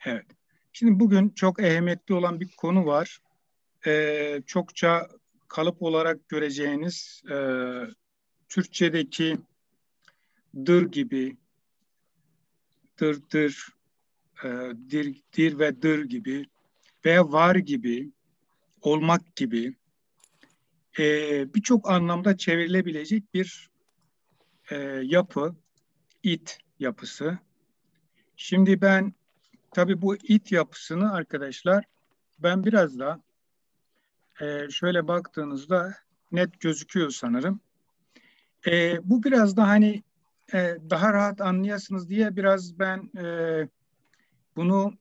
Evet. Şimdi bugün çok ehemmiyetli olan bir konu var. Çokça kalıp olarak göreceğiniz Türkçedeki dır gibi, dır, e, dir ve dır gibi veya var gibi, olmak gibi birçok anlamda çevrilebilecek bir yapı, it yapısı. Şimdi ben tabii bu it yapısını arkadaşlar ben biraz da şöyle baktığınızda net gözüküyor sanırım. Bu biraz da hani daha rahat anlayasınız diye biraz ben bunu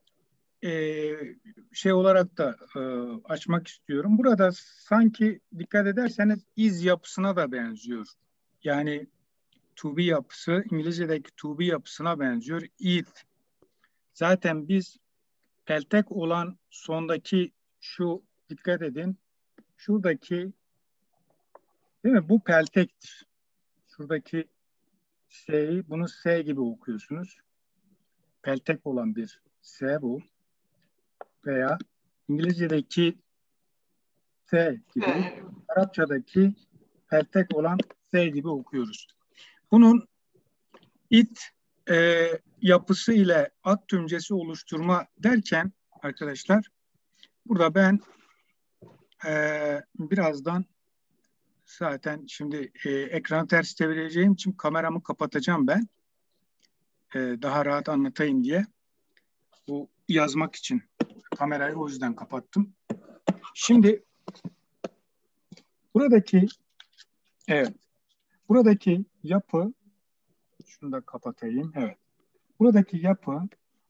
şey olarak da açmak istiyorum. Burada sanki dikkat ederseniz iz yapısına da benziyor. Yani to be yapısı İngilizce'deki to be yapısına benziyor. It. Zaten biz peltek olan sondaki şu dikkat edin. Şuradaki değil mi? Bu peltektir. Şuradaki S'yi bunu S gibi okuyorsunuz. Peltek olan bir S bu. Veya İngilizce'deki S gibi, Arapçadaki peltek olan S gibi okuyoruz. Bunun it yapısı ile at tümcesi oluşturma derken arkadaşlar burada ben birazdan zaten şimdi ekranı ters çevireceğim için kameramı kapatacağım ben. Daha rahat anlatayım diye. Bu yazmak için kamerayı o yüzden kapattım. Şimdi buradaki evet buradaki yapı şunu da kapatayım. Evet. Buradaki yapı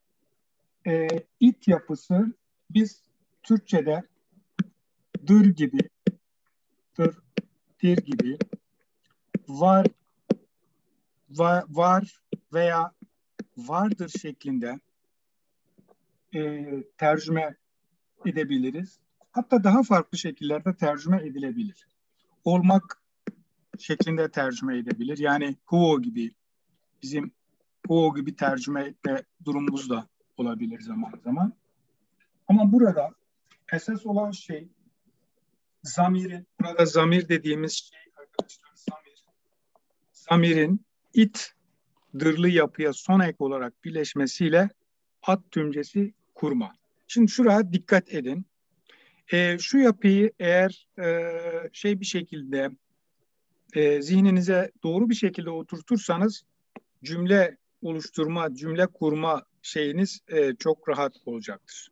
it yapısı biz Türkçe'de dır gibi, dır, dir gibi var, var veya vardır şeklinde tercüme edebiliriz. Hatta daha farklı şekillerde tercüme edilebilir. Olmak şeklinde tercüme edebilir. Yani huo gibi bizim huo gibi tercüme etme durumumuz da olabilir zaman zaman. Ama burada esas olan şey zamirin, burada zamir dediğimiz şey arkadaşlar zamir. Zamirin it dırlı yapıya son ek olarak birleşmesiyle at tümcesi kurma. Şimdi şuraya dikkat edin. Şu yapıyı eğer şey bir şekilde zihninize doğru bir şekilde oturtursanız cümle oluşturma, cümle kurma şeyiniz çok rahat olacaktır.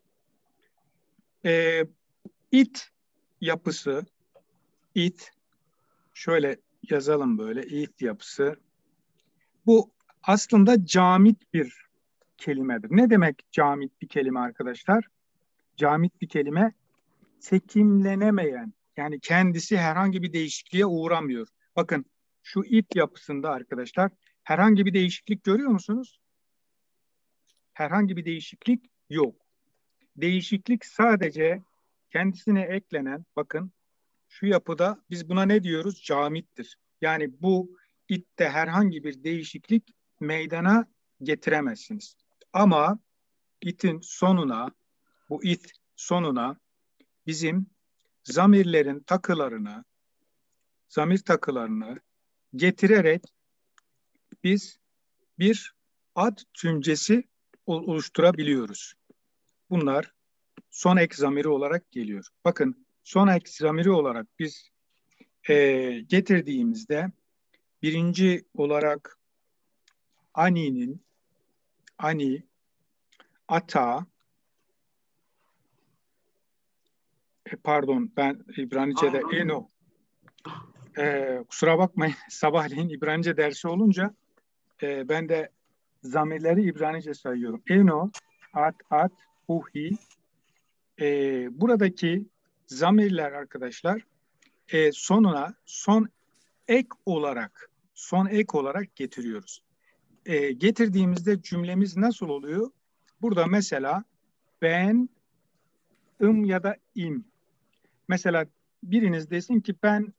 It yapısı, it şöyle yazalım böyle it yapısı. Bu aslında camit bir kelimedir. Ne demek camit bir kelime arkadaşlar? Camit bir kelime tekimlenemeyen yani kendisi herhangi bir değişikliğe uğramıyor. Bakın şu it yapısında arkadaşlar herhangi bir değişiklik görüyor musunuz? Herhangi bir değişiklik yok. Değişiklik sadece kendisine eklenen bakın şu yapıda biz buna ne diyoruz? Camittir. Yani bu itte herhangi bir değişiklik meydana getiremezsiniz. Ama itin sonuna bu it sonuna bizim zamirlerin takılarını, zamir takılarını getirerek biz bir ad tümcesi oluşturabiliyoruz. Bunlar son ek zamiri olarak geliyor. Bakın son ek zamiri olarak biz getirdiğimizde birinci olarak ani'nin, ani, ata, pardon ben İbranice'de eno, kusura bakmayın sabahleyin İbranice dersi olunca ben de zamirleri İbranice sayıyorum. Eno, at, uhi. Buradaki zamirler arkadaşlar sonuna son ek olarak getiriyoruz. Getirdiğimizde cümlemiz nasıl oluyor? Burada mesela ben, ya da im. Mesela biriniz desin ki ben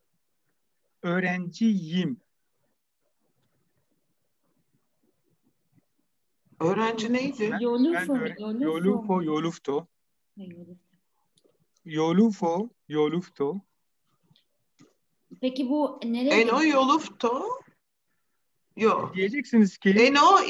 öğrenciyim. Öğrenci neydi? Yolufo, yolufto. Yolufo. Peki bu nereye Eno gidiyor? yolufto. Yok. Diyeceksiniz ki Eno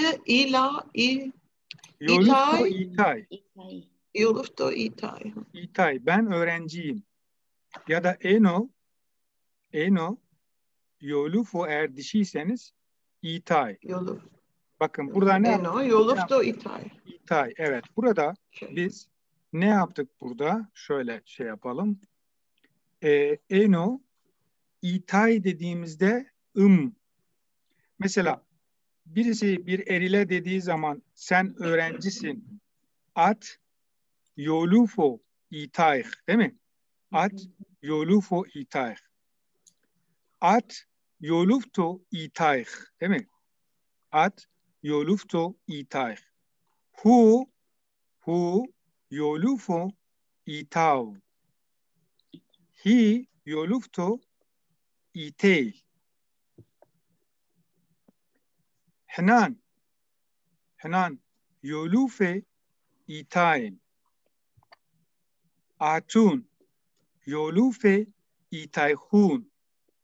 yolufto itay. itay. Yolufto itay. İtay, ben öğrenciyim. Ya da eno, yolufo eğer dişiyseniz itay. Yoluf. Bakın burada ne yaptık? Eno yolufto itay. İtay, evet. Burada Şey. biz ne yaptık burada? Şöyle şey yapalım. Eno, itay dediğimizde mesela birisi bir erile dediği zaman sen öğrencisin. At yolufo itay, değil mi? At yolufo itay. At yolufto itay, değil mi? At yolufto itay. Hu yolufo itav. Hi yolufto itay. Henan yolufe itayin. Atun yolufe itayhun.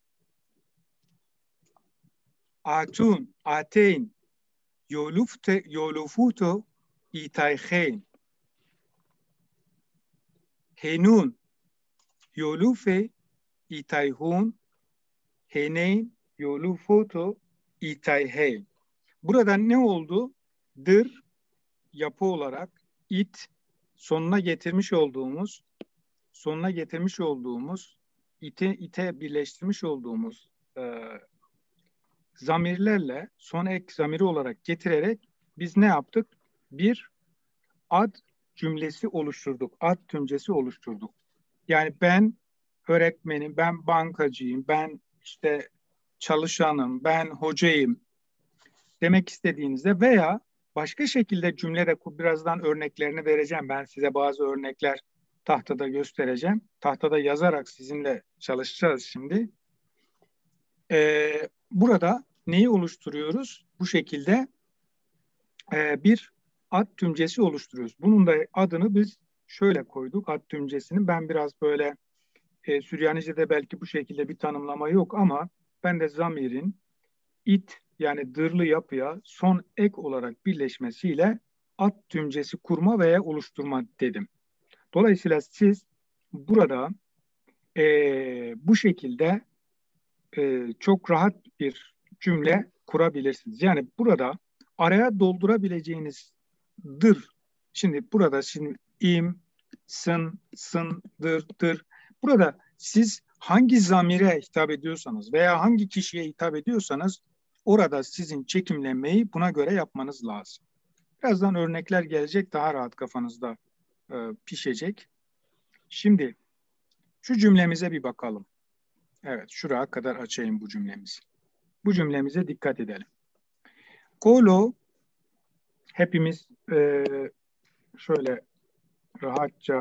Ateyn yolufuto itayhen. Henun yolufe itayhun. Heneyn yolufuto itayhen. Burada ne oldu? Dır yapı olarak sonuna getirmiş olduğumuz ite birleştirmiş olduğumuz zamirlerle son ek zamiri olarak getirerek biz ne yaptık? Bir ad cümlesi oluşturduk. Ad tümcesi oluşturduk. Yani ben öğretmenim, ben bankacıyım, ben işte çalışanım, ben hocayım demek istediğinizde veya başka şekilde cümlede birazdan örneklerini vereceğim. Ben size bazı örnekler tahtada göstereceğim. Tahtada yazarak sizinle çalışacağız şimdi. Burada neyi oluşturuyoruz? Bu şekilde bir ad tümcesi oluşturuyoruz. Bunun da adını biz şöyle koyduk. Ad tümcesini ben biraz böyle Süryanice'de belki bu şekilde bir tanımlama yok ama ben de zamirin yani dırlı yapıya son ek olarak birleşmesiyle ad tümcesi kurma veya oluşturma dedim. Dolayısıyla siz burada bu şekilde çok rahat bir cümle kurabilirsiniz. Yani burada araya doldurabileceğiniz şimdi burada im, sın, dır. Burada siz hangi zamire hitap ediyorsanız veya hangi kişiye hitap ediyorsanız orada sizin çekimlemeyi buna göre yapmanız lazım. Birazdan örnekler gelecek, daha rahat kafanızda pişecek. Şimdi şu cümlemize bir bakalım. Evet, şuraya kadar açayım bu cümlemizi. Bu cümlemize dikkat edelim. Kolo, hepimiz şöyle rahatça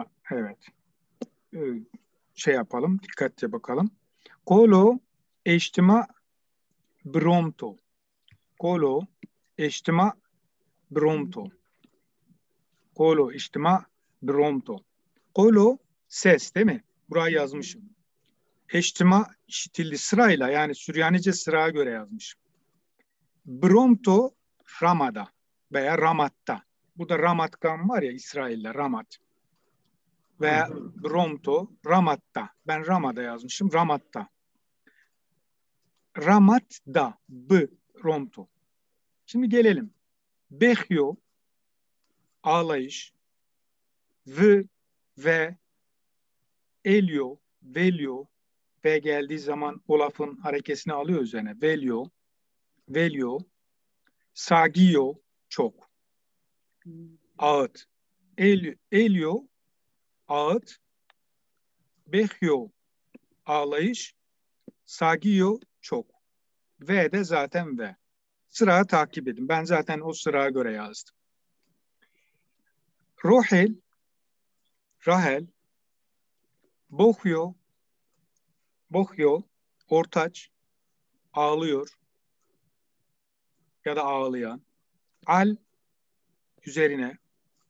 şey yapalım, dikkatli bakalım. Kolo eştima bromto. Kolo eştima bromto. Kolo eştima bromto. Kolo ses değil mi? Buraya yazmışım. Eştima işitildi sırayla, yani Süryanice sıraya göre yazmışım. Bromto Ramada veya Ramat'ta. Burada Ramatkan var ya İsrail'de Ramat. Veya Bromto Ramat'ta. Ben Ramada yazmışım. Ramat'ta. Ramat'da. Bromto. Şimdi gelelim. Behyo ağlayış. Ve elyo, velyo, ve geldiği zaman o lafın harekesini alıyor üzerine. Velyo, sagiyo, çok. Ağıt. Elyo, ağıt. Behyo, ağlayış. Sagiyo, çok. Ve de zaten ve. Sırağı takip edin. Ben zaten o sıraya göre yazdım. Rahel, Bohyo, ortaç, ağlıyor ya da ağlayan. üzerine.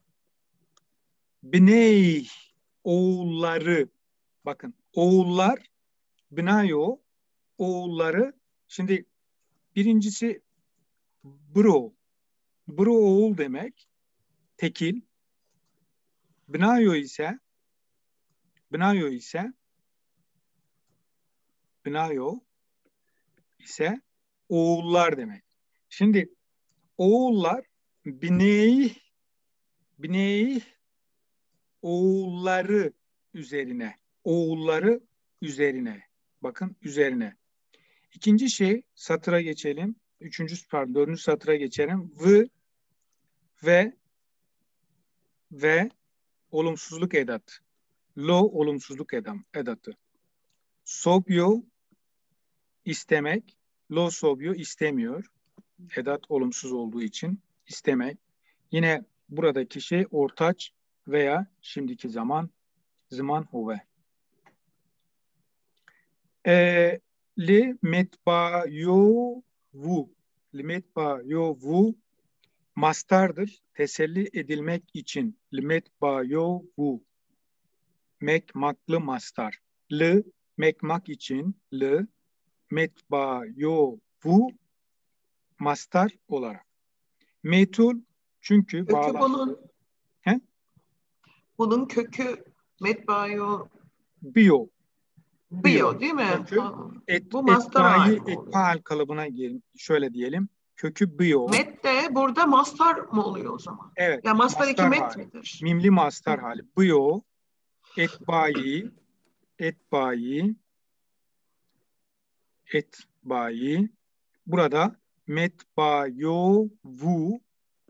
Bnei, oğulları. Bakın, oğullar, bnayo, oğulları. Şimdi birincisi bro. Bro oğul demek. Tekil. Bnayo ise bnayo ise oğullar demek. Şimdi oğullar biney oğulları üzerine. Bakın üzerine. İkinci şey satıra geçelim. Dördüncü satıra geçelim. Ve olumsuzluk edat. Lo olumsuzluk edatı. Sobyo istemek. Lo sobyo istemiyor. Edat olumsuz olduğu için istemek. Yine buradaki şey ortaç veya şimdiki zaman huve. Li metbayovu mastardır. Teselli edilmek için. Li metbayovu mekmaklı mastar. Li mekmak için. Li metbayovu mastar olarak. Metul çünkü Kökü bağlaçlı. bunun kökü metbayo Bio değil mi? kökü Tamam. Bu mastar hali mi oluyor? etpaal kalıbına girelim. Şöyle diyelim. Kökü bio. Met de burada mastar mı oluyor o zaman? Evet. Ya mastar iki met hali. midir? Mimli mastar hali. Bio etbayi burada metbayovu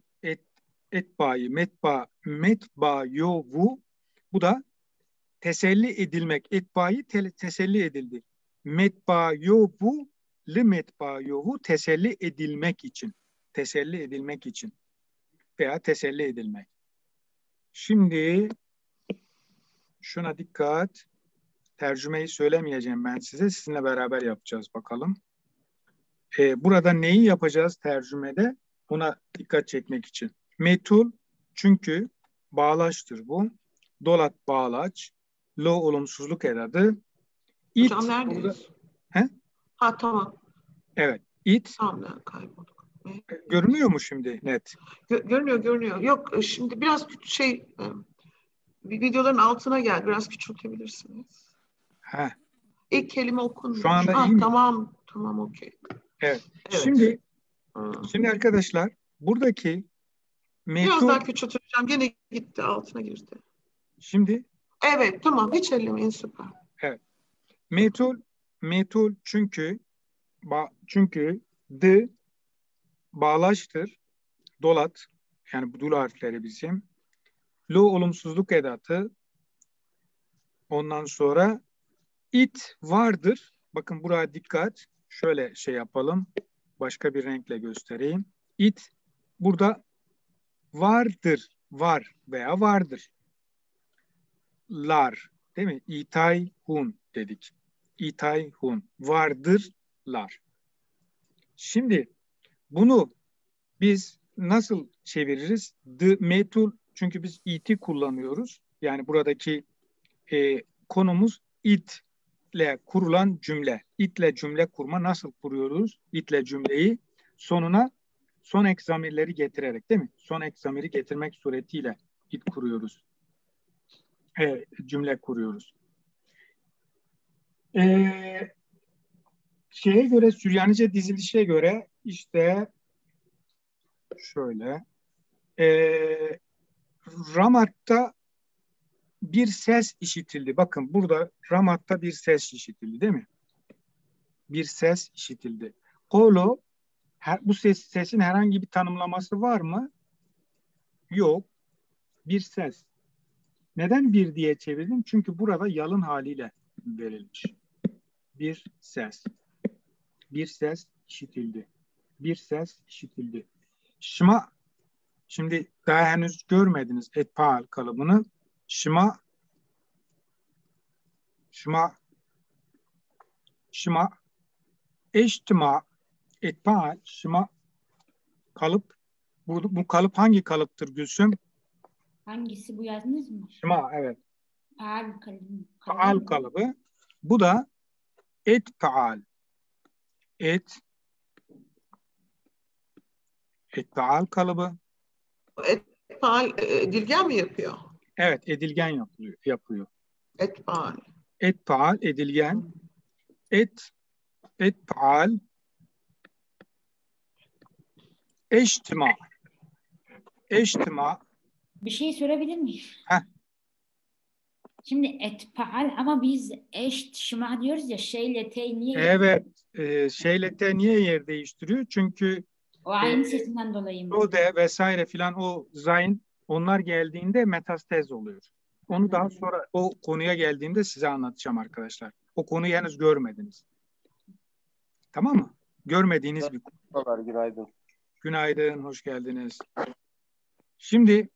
metbayovu bu da teselli edilmek. Etbayi teselli edildi. Metbayovu metbayovu teselli edilmek için. Teselli edilmek için. Veya teselli edilmek. Şimdi şuna dikkat. Tercümeyi söylemeyeceğim ben size. Sizinle beraber yapacağız bakalım. Burada neyi yapacağız tercümede? Buna dikkat çekmek için. Metul çünkü bağlaçtır bu. Dolat bağlaç. Lo olumsuzluk edadı. It Hocam neredeyiz? burada... He? Ha tamam. Evet. It. Tamam kaybolduk. Görünüyor mu şimdi net? Görünüyor. Yok şimdi biraz videoların altına gel. Biraz küçültebilirsiniz. He. İlk kelime okunmuyor. Şu anda iyi mi? Tamam okey. Evet. Evet. Şimdi arkadaşlar buradaki metul... Biraz daha küçülteceğim. Gene gitti. Altına girdi. Şimdi? Evet tamam. Hiç ellemeyin süper. Evet. Metul çünkü bağlaçtır. Dolat yani bu dul harfleri bizim. Lo olumsuzluk edatı. Ondan sonra it vardır. Bakın buraya dikkat. Şöyle şey yapalım. Başka bir renkle göstereyim. It burada vardır. Var veya vardır. Lar. Değil mi? İtay hun dedik. İtay hun. Vardırlar. Şimdi bunu biz nasıl çeviririz? The metul çünkü biz it'i kullanıyoruz. Yani buradaki konumuz it ile kurulan cümle. İtle cümle kurma nasıl kuruyoruz? İtle cümleyi sonuna son ek zamirleri getirerek değil mi? Son ek zamiri getirmek suretiyle it kuruyoruz. Cümle kuruyoruz. Şeye göre Süryanice dizilişe göre işte şöyle Ramat'ta bir ses işitildi. Bakın burada Ramat'ta bir ses işitildi değil mi? Bir ses işitildi. Kolo bu sesin herhangi bir tanımlaması var mı? Yok. Bir ses. Neden bir diye çevirdim? Çünkü burada yalın haliyle verilmiş. Bir ses. Bir ses işitildi. Bir ses işitildi. Şıma şimdi daha henüz görmediniz etpaal kalıbını. Şıma eştima etpaal şıma kalıp Bu kalıp hangi kalıptır Gülsüm? Hangisi bu yazdınız mı? Şima, evet. Faal kalıbı. Faal kalıbı. Bu da et faal. Et faal kalıbı. Faal edilgen mi yapıyor? Evet, edilgen yapıyor. Faal. Et faal, edilgen. Et faal. Eştima. Eştima. Bir şey sorabilir miyim? Heh. Şimdi et faal ama biz eşt şıma diyoruz ya şeyle te niye? Evet. Şeyle te niye yer değiştiriyor? Çünkü O aynı sesinden dolayı mı? o de vesaire filan o zayn onlar geldiğinde metastez oluyor. Onu daha sonra o konuya geldiğimde size anlatacağım arkadaşlar. O konuyu henüz görmediniz. Tamam mı? Görmediğiniz bir konu. Günaydın. Günaydın, hoş geldiniz. Şimdi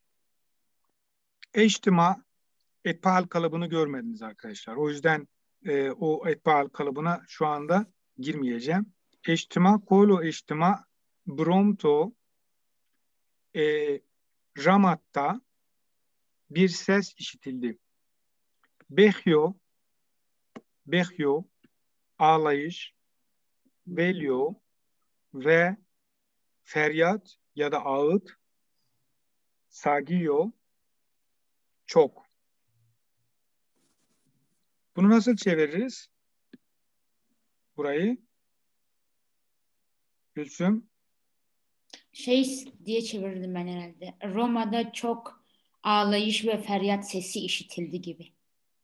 eştima etpal kalıbını görmediniz arkadaşlar. O yüzden o etpal kalıbına şu anda girmeyeceğim. Eştima, kolu eştima, bromto, ramatta bir ses işitildi. Behyo, ağlayış, velyo ve feryat ya da ağıt, sagiyo, çok. Bunu nasıl çeviririz? Burayı. Gülsüm. Şey diye çevirdim ben herhalde. Roma'da çok ağlayış ve feryat sesi işitildi gibi.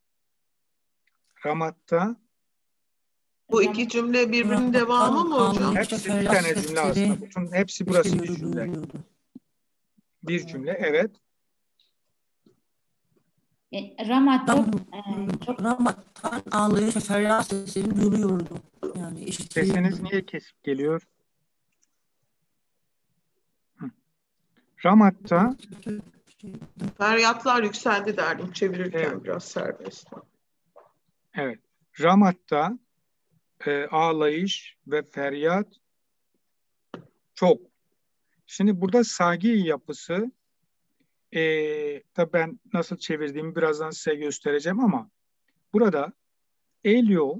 Ramat'ta Bu iki cümle birbirinin devamı mı hocam? hepsi bir tane cümle aslında. Bütün hepsi burası bir cümle. Bir cümle, evet. Ramat'tan ağlayış ve feryat sesini duyuyordum. Yani işitiyordum. Sesiniz niye kesip geliyor? Ramat'ta Feryatlar yükseldi derdim çevirirken Evet. biraz serbest. evet. Ramat'ta ağlayış ve feryat çok. Şimdi burada sagi yapısı tabii ben nasıl çevirdiğimi birazdan size göstereceğim ama burada elio,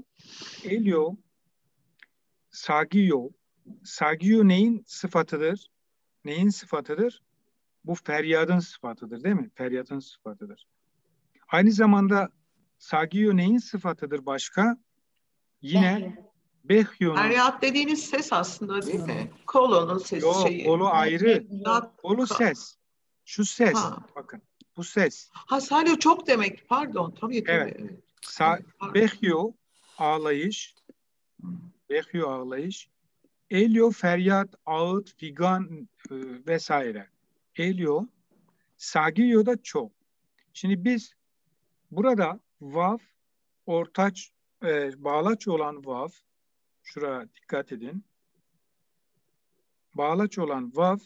sagiyo neyin sıfatıdır? Neyin sıfatıdır? Bu feryadın sıfatıdır değil mi? Feryatın sıfatıdır. Aynı zamanda sagiyo neyin sıfatıdır başka? Yine behyo'nun. Feryat dediğiniz ses aslında değil mi? Kolonun sesi Yok, şeyi. kolu ayrı. Kolu Ka- ses. Şu ses. Ha. Bakın. Bu ses. Ha sadece çok demek. Pardon. Tabii. Evet. Evet. Pardon. Behyo ağlayış. Behyo ağlayış. Elyo feryat, ağıt, figan vesaire. Elyo. Sagiyo da çok. Şimdi biz burada vav, ortaç, bağlaç olan vav, şuraya dikkat edin. Bağlaç olan vav,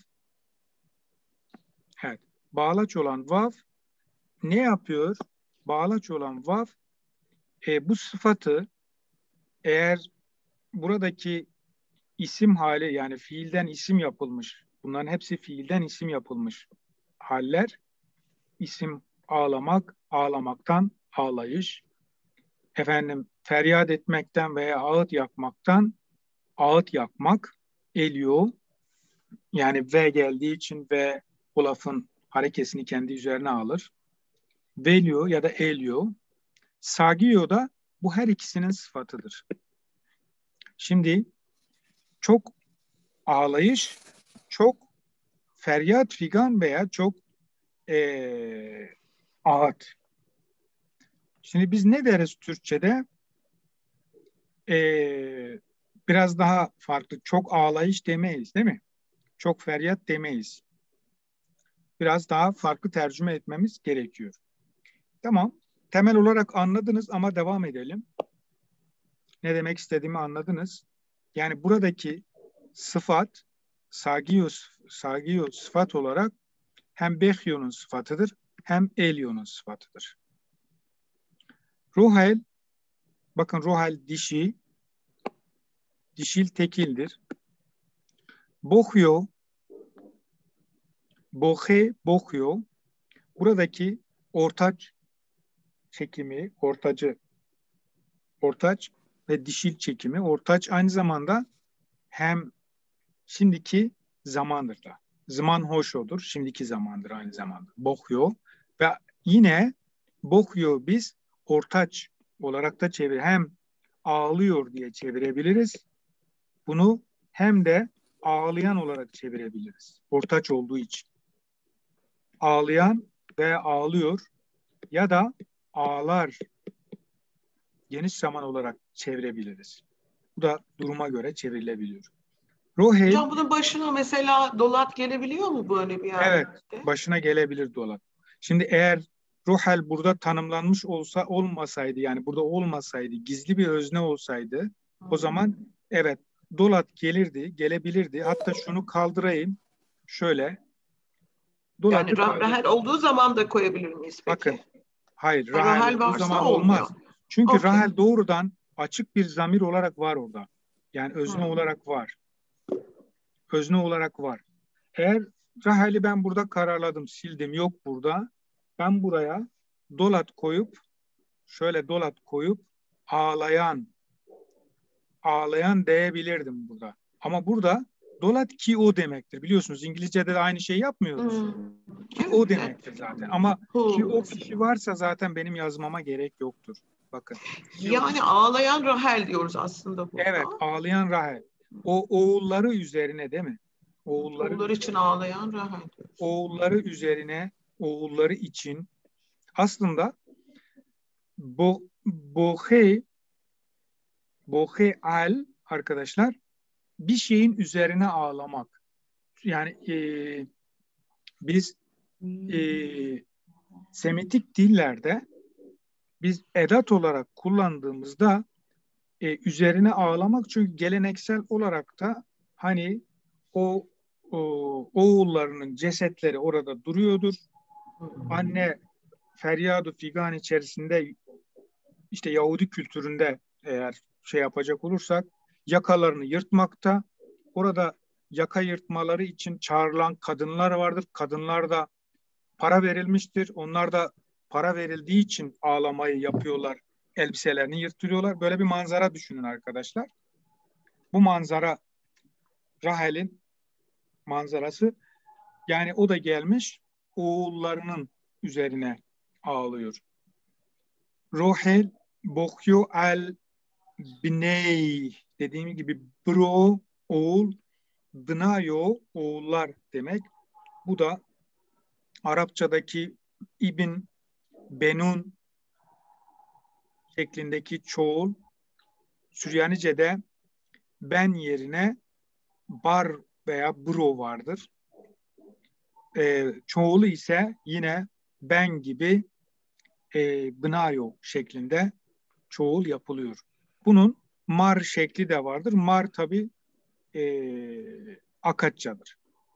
evet, bağlaç olan vav ne yapıyor? Bağlaç olan vav bu sıfatı eğer buradaki isim hali yani fiilden isim yapılmış, bunların hepsi fiilden isim yapılmış haller, isim ağlamak, ağlamaktan ağlayış, efendim feryat etmekten veya ağıt yakmaktan ağıt yakmak, elyo yani ve geldiği için ve o lafın harekesini kendi üzerine alır. Velyo ya da elyo, sagiyo da bu her ikisinin sıfatıdır. Şimdi çok ağlayış, çok feryat figan veya çok ağıt. Şimdi biz ne deriz Türkçe'de? Biraz daha farklı. Çok ağlayış demeyiz değil mi? Çok feryat demeyiz. Biraz daha farklı tercüme etmemiz gerekiyor. Tamam. Temel olarak anladınız ama devam edelim. Ne demek istediğimi anladınız. Yani buradaki sıfat sagiyo sıfat olarak hem behyo'nun sıfatıdır hem elyo'nun sıfatıdır. Ruhel, bakın ruhel dişi, dişil tekildir. Bohyo, Bohe, bohyo. Buradaki ortaç çekimi, ortaç ve dişil çekimi. Ortaç aynı zamanda hem şimdiki zamandır da. Zaman hoşodur, şimdiki zamandır aynı zamanda. Bohyo ve yine bohyo biz ortaç olarak da hem ağlıyor diye çevirebiliriz. Bunu hem de ağlayan olarak çevirebiliriz. Ortaç olduğu için. Ağlayan ve ağlıyor ya da ağlar geniş zaman olarak çevirebiliriz. Bu da duruma göre çevrilebiliyor. Rohel, Hocam bunun başına mesela dolat gelebiliyor mu böyle bir yerde? evet, başına gelebilir dolap. Şimdi eğer Rohel burada tanımlanmış olmasaydı, yani burada olmasaydı, gizli bir özne olsaydı, o zaman evet, dolat gelebilirdi. Hatta şunu kaldırayım. Şöyle. Dolat'ı Yani Rahel olduğu zaman da koyabilir miyiz peki? Bakın. Hayır, Ha, Rahel Rahel olduğu varsa zaman olmuyor. olmaz. Çünkü Okey. Rahel doğrudan açık bir zamir olarak var orada. Yani özne olarak var. Özne olarak var. Eğer Rahel'i ben burada kararladım, sildim, yok burada. Ben buraya dolat koyup, şöyle dolat koyup ağlayan diyebilirdim burada. Ama burada dolat ki o demektir. Biliyorsunuz İngilizce'de de aynı şeyi yapmıyoruz. Ki o demektir zaten. Ama ki o kişi varsa zaten benim yazmama gerek yoktur. Bakın. Yani ağlayan Rahel diyoruz aslında burada. Evet, ağlayan Rahel. O oğulları üzerine değil mi? Oğullar için ağlayan Rahel diyoruz. Oğulları üzerine, oğulları için aslında bohe al arkadaşlar bir şeyin üzerine ağlamak. Yani biz Semitik dillerde biz edat olarak kullandığımızda üzerine ağlamak, çünkü geleneksel olarak da hani o oğullarının cesetleri orada duruyordur. Anne feryadı figan içerisinde, işte Yahudi kültüründe eğer şey yapacak olursak, yakalarını yırtmakta. Orada yaka yırtmaları için çağrılan kadınlar vardır. Kadınlar da para verilmiştir. Onlar da para verildiği için ağlamayı yapıyorlar. Elbiselerini yırtıyorlar. Böyle bir manzara düşünün arkadaşlar. Bu manzara Rahel'in manzarası. Yani o da gelmiş oğullarının üzerine ağlıyor. Rohel bokyo al biney, dediğim gibi bro oğul, bnayo oğullar demek. Bu da Arapçadaki ibn, benun şeklindeki çoğul. Süryanice'de ben yerine bar veya bro vardır. Çoğulu ise yine ben gibi bnayo şeklinde çoğul yapılıyor. Bunun mar şekli de vardır. Mar tabi Akatçadır.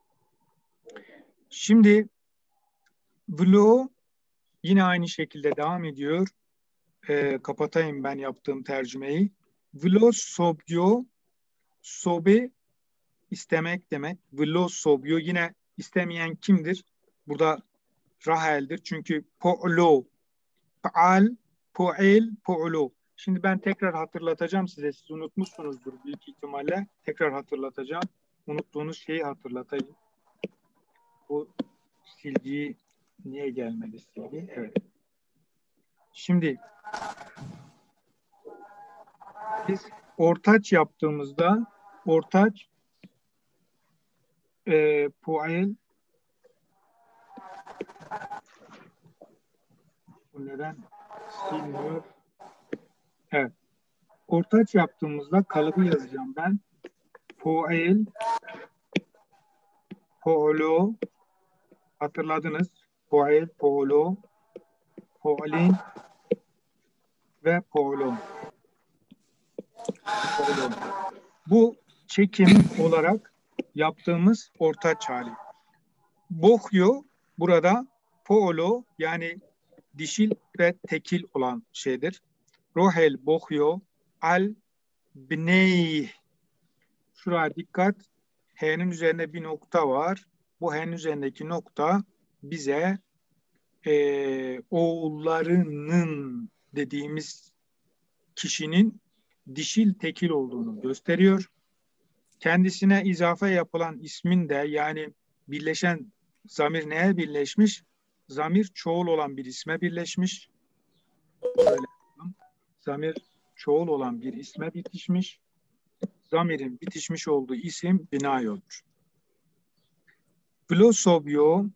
Şimdi vlo yine aynı şekilde devam ediyor. Kapatayım ben yaptığım tercümeyi. Vlo sobyo, sobe istemek demek. Vlo sobyo, yine istemeyen kimdir? Burada Rahel'dir. Çünkü po'lo, faal, po'el, po'lo. Şimdi ben tekrar hatırlatacağım size. Siz unutmuşsunuzdur büyük ihtimalle. Tekrar hatırlatacağım. Unuttuğunuz şeyi hatırlatayım. Bu silgiyi niye gelmedi silgi? Evet. Şimdi biz ortaç yaptığımızda ortaç po'el, bu neden silmiyor? Evet. Ortaç yaptığımızda kalıbı yazacağım ben. Po'el, po'lo, hatırladınız. Po'el, po'lo, po'lin ve po'lon. Bu çekim olarak yaptığımız ortaç hali. Bohyo burada po'lo, yani dişil ve tekil olan şeydir. Rohel bohyo al bney. Şuraya dikkat. H'nin üzerinde bir nokta var. Bu H'nin üzerindeki nokta bize oğullarının dediğimiz kişinin dişil tekil olduğunu gösteriyor. Kendisine izafe yapılan ismin de yani birleşen zamir neye birleşmiş? Zamir çoğul olan bir isme birleşmiş. Böyle, zamir çoğul olan bir isme bitişmiş. Zamirin bitişmiş olduğu isim binayodur. Glosobyo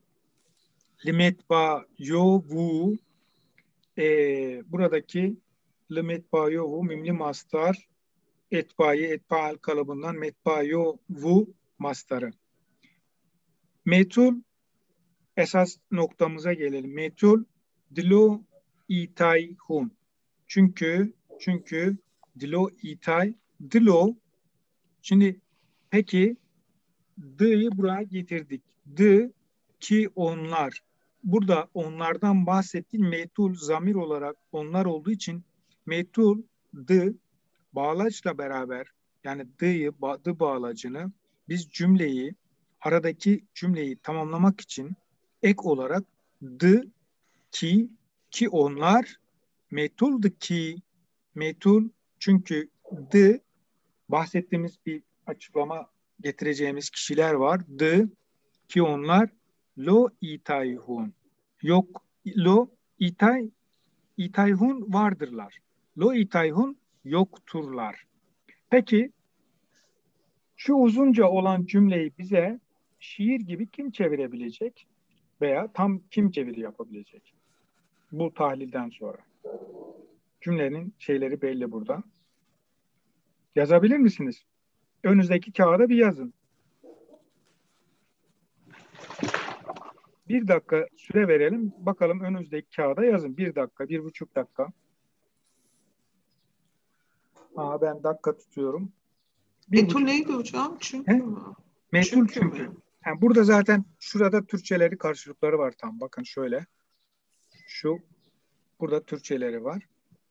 limetbayovu buradaki limetbayovu mimli mastar etbayı etbaal kalıbından metbayovu mastarı. Metul esas noktamıza gelelim. Metul dilo itayhun. Çünkü dilo itay dilo şimdi peki d'yı buraya getirdik. D ki onlar. Burada onlardan bahsettiğim metul zamir olarak onlar olduğu için metul d bağlaçla beraber yani d bağlacını biz aradaki cümleyi tamamlamak için ek olarak d ki onlar metuldu ki metul çünkü d bahsettiğimiz bir açıklama getireceğimiz kişiler var. Ki onlar lo itayhun. Yok lo itayhun vardırlar. Lo itayhun yokturlar. Peki şu uzunca olan cümleyi bize şiir gibi kim çevirebilecek? Veya tam kim çeviri yapabilecek? Bu tahlilden sonra. Cümlenin şeyleri belli burada. Yazabilir misiniz? Önünüzdeki kağıda bir yazın. 1 dakika süre verelim. Bakalım önünüzdeki kağıda yazın. 1 dakika, 1,5 dakika. Ben dakika tutuyorum. Metul neydi hocam? Çünkü mü? Metul çünkü. Yani burada zaten şurada Türkçeleri karşılıkları var tam. Bakın şöyle. Burada Türkçeleri var.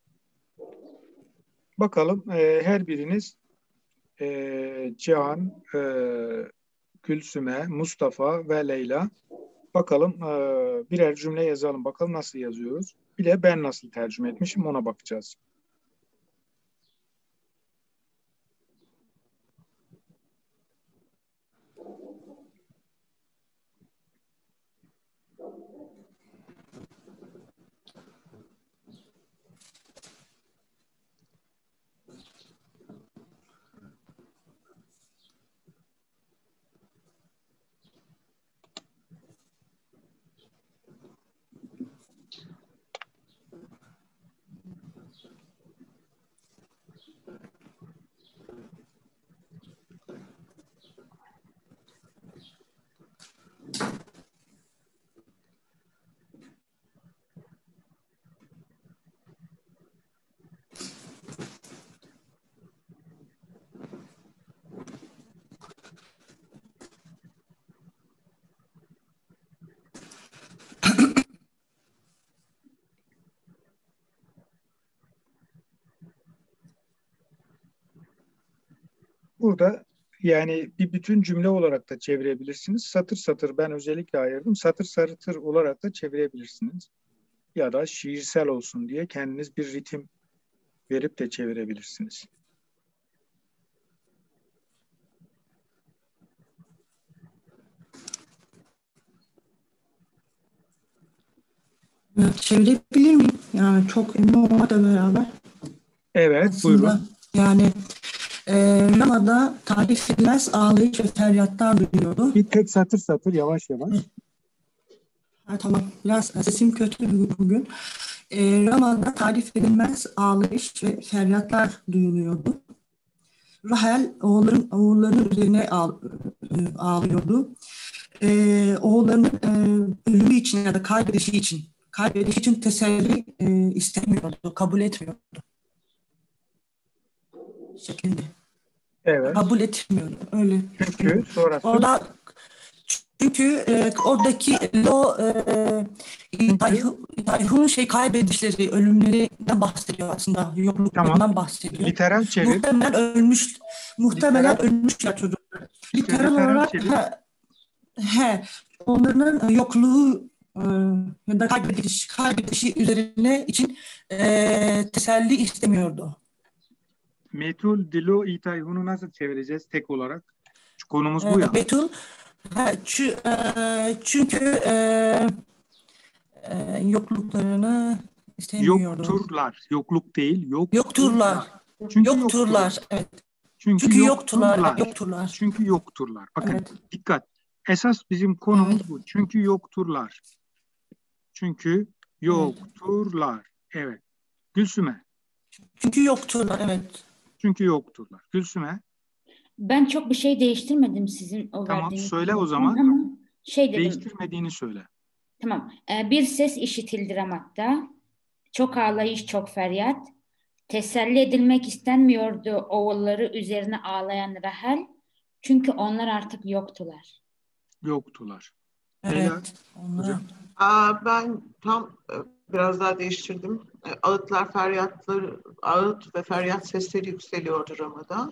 Bakalım her biriniz Cihan, Gülsüme, Mustafa ve Leyla. Bakalım birer cümle yazalım. Bakalım nasıl yazıyoruz. Bir de ben nasıl tercüme etmişim ona bakacağız. Burada yani bir bütün cümle olarak da çevirebilirsiniz. Satır satır ben özellikle ayırdım. Satır satır olarak da çevirebilirsiniz. Ya da şiirsel olsun diye kendiniz bir ritim verip de çevirebilirsiniz. Çevirebilir miyim? Yani çok emin olmakla beraber. Evet, aslında, buyurun. Yani Rama'da tarif edilmez ağlayış ve feryatlar duyuyordu. Bir tek satır satır yavaş yavaş. Tamam. Biraz sesim kötü bugün. Rama'da tarif edilmez ağlayış ve feryatlar duyuluyordu. Rahel oğullarının üzerine ağlıyordu. Oğullarının ölümü için ya da kaybedişi için teselli istemiyordu, kabul etmiyordu. Şeklinde. Evet. Kabul etmiyordu. Öyle. Çünkü sonrası. Çünkü oradaki o İtayhun'un kaybedişleri, ölümlerinden bahsediyor aslında. Yokluklarından bahsediyor. Literal çevir. Muhtemelen ölmüşler çocuklar. Literal olarak onların yokluğu ya da kaybedişi üzerine için teselli istemiyordu. Metul, Dilo, İtay, bunu nasıl çevireceğiz tek olarak? Konumuz bu ya. Betul, çünkü yokluklarını istemiyordu. Yokturlar. Yokluk değil. Yokturlar. Çünkü Yokturlar. Evet. Çünkü Çünkü yokturlar. yokturlar. Çünkü yokturlar. Bakın Evet. dikkat. Esas bizim konumuz Evet. bu. Çünkü yokturlar. Çünkü yokturlar. Evet. Gülsüme. Çünkü yokturlar. Evet. Çünkü yokturlar. Gülsüme. Ben çok bir şey değiştirmedim sizin o Tamam, verdiğiniz söyle o cevaptan zaman. ama şey dedim. Değiştirmediğini söyle. Tamam. Bir ses işitildi Ramat'ta. Çok ağlayış, çok feryat. Teselli edilmek istenmiyordu oğulları üzerine ağlayan Rahel. Çünkü onlar artık yoktular. Yoktular. Evet. Hocam. Ben tam biraz daha değiştirdim. Ağıt ve feryat sesleri yükseliyordu Rama'da.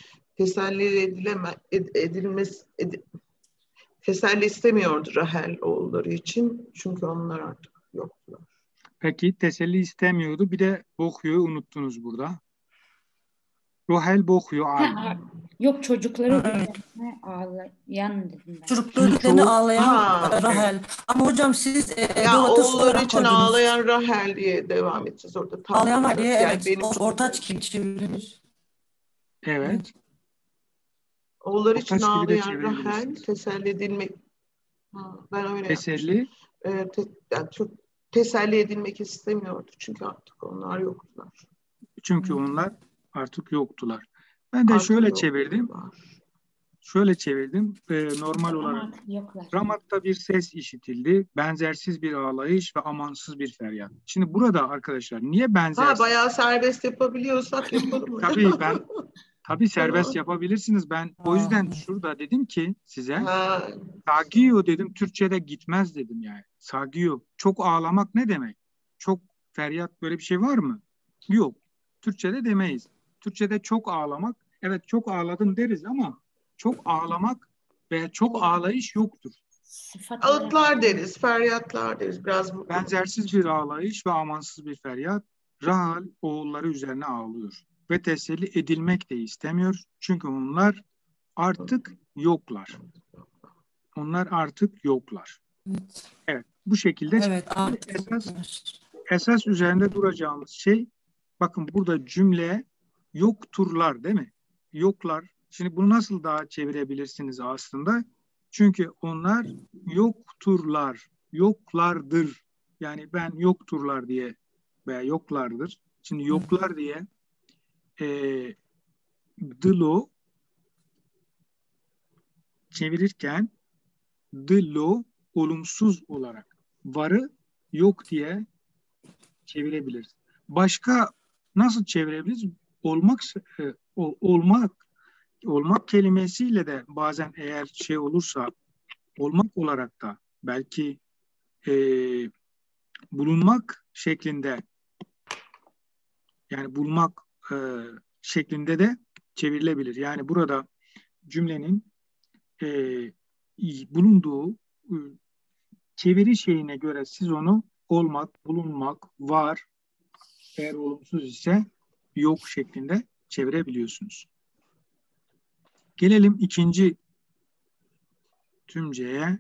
Teselli istemiyordu Rahel oğulları için. Çünkü onlar artık yoktular. Peki teselli istemiyordu. Bir de Bohyu'yu unuttunuz burada. Rahel Bohyu ağlıyor. Yok, çocukları Evet. üzerine ağlayan dedim ben. Çocukları üzerine ağlayan evet. Rahel. Ama hocam siz Ya doğrultusu oğulları olarak için koydunuz. ağlayan Rahel diye devam edeceğiz orada. Tam Ağlayan var olarak. diye Yani evet. benim Ortaç gibi çevirilir. Evet. oğulları için Ortaç gibi de ağlayan Rahel çevirebilirsiniz. teselli edilmek. Ben öyle Teselli. yani çok teselli edilmek istemiyordu. Çünkü artık onlar yoktular. Çünkü onlar artık yoktular. Ben de Artık şöyle çevirdim. yoktular. Normal Ama olarak. artık yoklar. Ramat'ta bir ses işitildi. Benzersiz bir ağlayış ve amansız bir feryat. Şimdi burada arkadaşlar niye benzersiz? Bayağı serbest yapabiliyorsak yapalım. Tabii serbest yapabilirsiniz. Ben o yüzden şurada dedim ki size Sagio dedim, Türkçe'de gitmez dedim yani. Sagio. Çok ağlamak ne demek? Çok feryat, böyle bir şey var mı? Yok. Türkçe'de demeyiz. Türkçe'de çok ağlamak, evet çok ağladım deriz ama çok ağlamak ve çok ağlayış yoktur. Ağıtlar deriz, feryatlar deriz. Biraz Benzersiz bir ağlayış ve amansız bir feryat. Rahel oğulları üzerine ağlıyor. Ve teselli edilmek de istemiyor. Çünkü onlar artık yoklar. Onlar artık yoklar. Evet. Bu şekilde Evet. esas üzerinde duracağımız şey, bakın burada cümle yokturlar değil mi? Yoklar. Şimdi bunu nasıl daha çevirebilirsiniz aslında? Çünkü onlar yokturlar, yoklardır. Yani ben yokturlar diye veya yoklardır. Şimdi yoklar diye dılo çevirirken dılo olumsuz olarak varı yok diye çevirebiliriz. Başka nasıl çevirebiliriz? Olmak kelimesiyle de bazen eğer şey olursa olmak olarak da belki bulunmak şeklinde, yani bulmak şeklinde de çevrilebilir. Yani burada cümlenin bulunduğu çeviri şeyine göre siz onu olmak, bulunmak, var, eğer olumsuz ise yok şeklinde çevirebiliyorsunuz. Gelelim ikinci tümceye.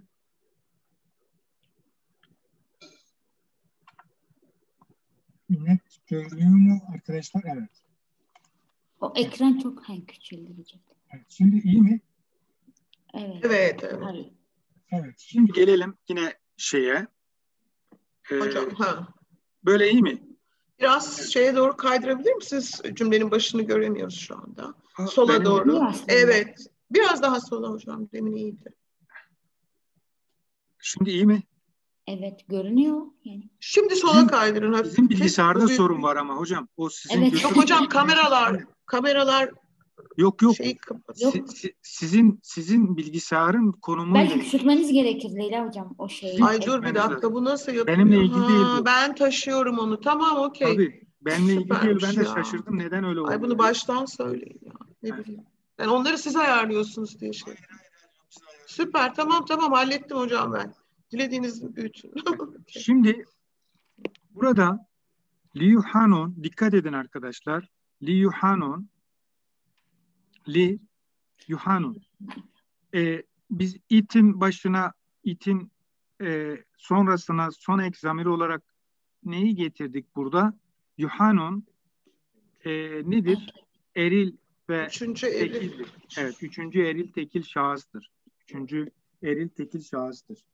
Net görünüyor mu arkadaşlar? Evet. O ekran çok küçüldürecek. Evet. Şimdi iyi mi? Evet. Evet. Şimdi gelelim yine şeye. Hocam, Böyle iyi mi? Biraz şeye doğru kaydırabilir misiniz? Cümlenin başını göremiyoruz şu anda. Sola doğru. Evet. Biraz daha sola hocam. Demin iyiydi. Şimdi iyi mi? Evet, görünüyor yani. Şimdi sola kaydırın hafif. Sizin bilgisayarda sorun var ama hocam. O sizin Evet. Yok hocam, kameralar Yok. Sizin bilgisayarın konumuyla Belki küçültmeniz gerekir Leyla hocam o şeyi. Ay dur bir dakika, bu nasıl yapılıyor? Benimle ilgili değil bu. Ben taşıyorum onu. Tamam, okey. Tabii. Benimle ilgili değil. Ben de ya. şaşırdım. Neden öyle oluyor? Ay bunu baştan söyleyin ya. Ne bileyim. Yani onları siz ayarlıyorsunuz diye şey. Süper. Tamam hallettim hocam ben. Dilediğiniz büyütün. Şimdi burada liyuhanon, dikkat edin arkadaşlar. Liyuhanon, liyuhanon. Biz itin başına, itin sonrasına son ek zamiri olarak neyi getirdik burada? Yuhanon nedir? Eril ve Üçüncü eril. tekildir. Evet, üçüncü eril tekil şahıstır. Üçüncü eril tekil şahıstır.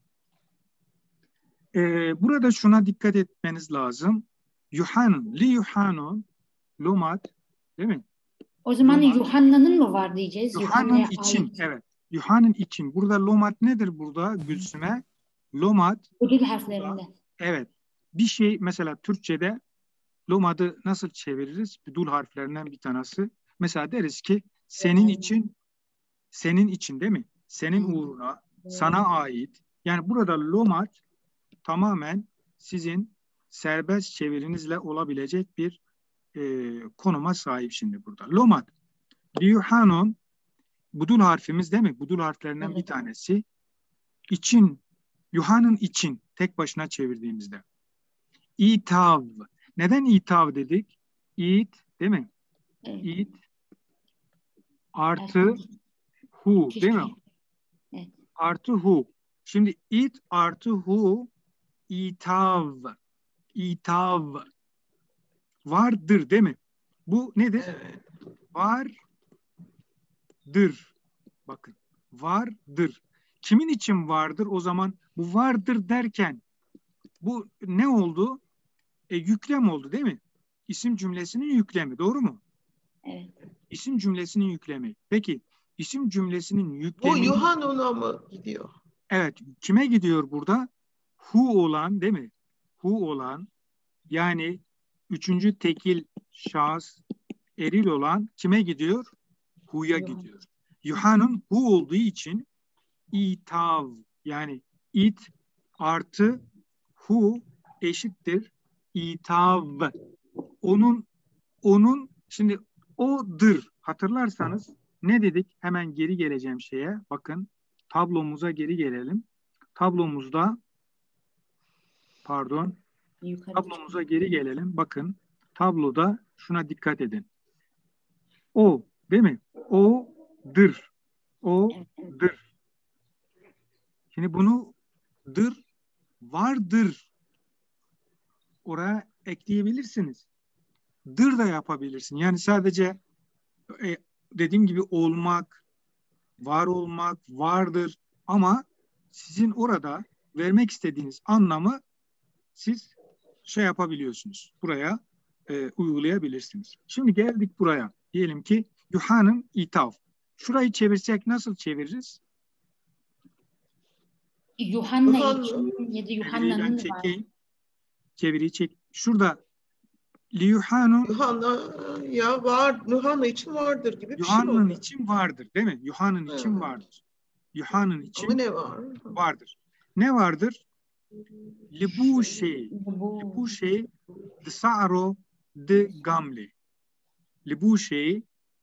Burada şuna dikkat etmeniz lazım. Yuhanon, li yuhanon, lomat, değil mi? O zaman Lomat. Yuhanna'nın mı var diyeceğiz? Yuhannon için, evet. Yuhannon için. Burada lomat nedir burada Gülsüm'e? Lomat. Ödül harflerinde. Evet. Bir şey mesela Türkçe'de lomad'ı nasıl çeviririz? Dul harflerinden bir tanesi. Mesela deriz ki senin için, senin için değil mi? Senin uğruna, sana ait. Yani burada lomad tamamen sizin serbest çevirinizle olabilecek bir konuma sahip şimdi burada. Lomad. Liyuhanon budul harfimiz değil mi? Budul harflerinden bir tanesi. İçin, Yuhan'ın için tek başına çevirdiğimizde. İtav. Neden itav dedik? İt değil mi? Evet. İt artı hu değil mi? Evet. Artı hu. Şimdi it artı hu itav. İtav. Vardır değil mi? Bu nedir? Evet. Vardır. Bakın. Vardır. Kimin için vardır? O zaman bu vardır derken bu ne oldu? Yüklem oldu değil mi? İsim cümlesinin yüklemi. Doğru mu? Evet. İsim cümlesinin yüklemi. Peki isim cümlesinin yüklemi... Bu Yuhannon'a mı gidiyor? Evet. Kime gidiyor burada? Hu olan değil mi? Hu olan yani üçüncü tekil şahıs eril olan kime gidiyor? Hu'ya gidiyor. Yuhan'ın hu olduğu için itav yani it artı hu eşittir itav. Onun şimdi odur. Hatırlarsanız ne dedik? Hemen geri geleceğim şeye. Bakın tablomuza geri gelelim. Tablomuzda tablomuza geri gelelim. Bakın tabloda şuna dikkat edin. O değil mi? O'dır. O'dır. Şimdi bunu vardır. Oraya ekleyebilirsiniz. Dır da yapabilirsin. Yani sadece dediğim gibi olmak, var olmak, vardır ama sizin orada vermek istediğiniz anlamı siz yapabiliyorsunuz. Buraya uygulayabilirsiniz. Şimdi geldik buraya. Diyelim ki Yuhan'ın itav. Şurayı çevirsek nasıl çeviririz? Yuhanna için ya da Yuhanna'nın var. Çeviriyi çek. Şurada Liyuhanun Yuhanna için vardır gibi bir şey Yuhanna'nın oldu. için vardır değil mi? Yuhanna'nın için vardır. Yuhanna'nın için ama ne var? Vardır. Ne vardır? Libu şey de sa'ro de gamli. Libu şey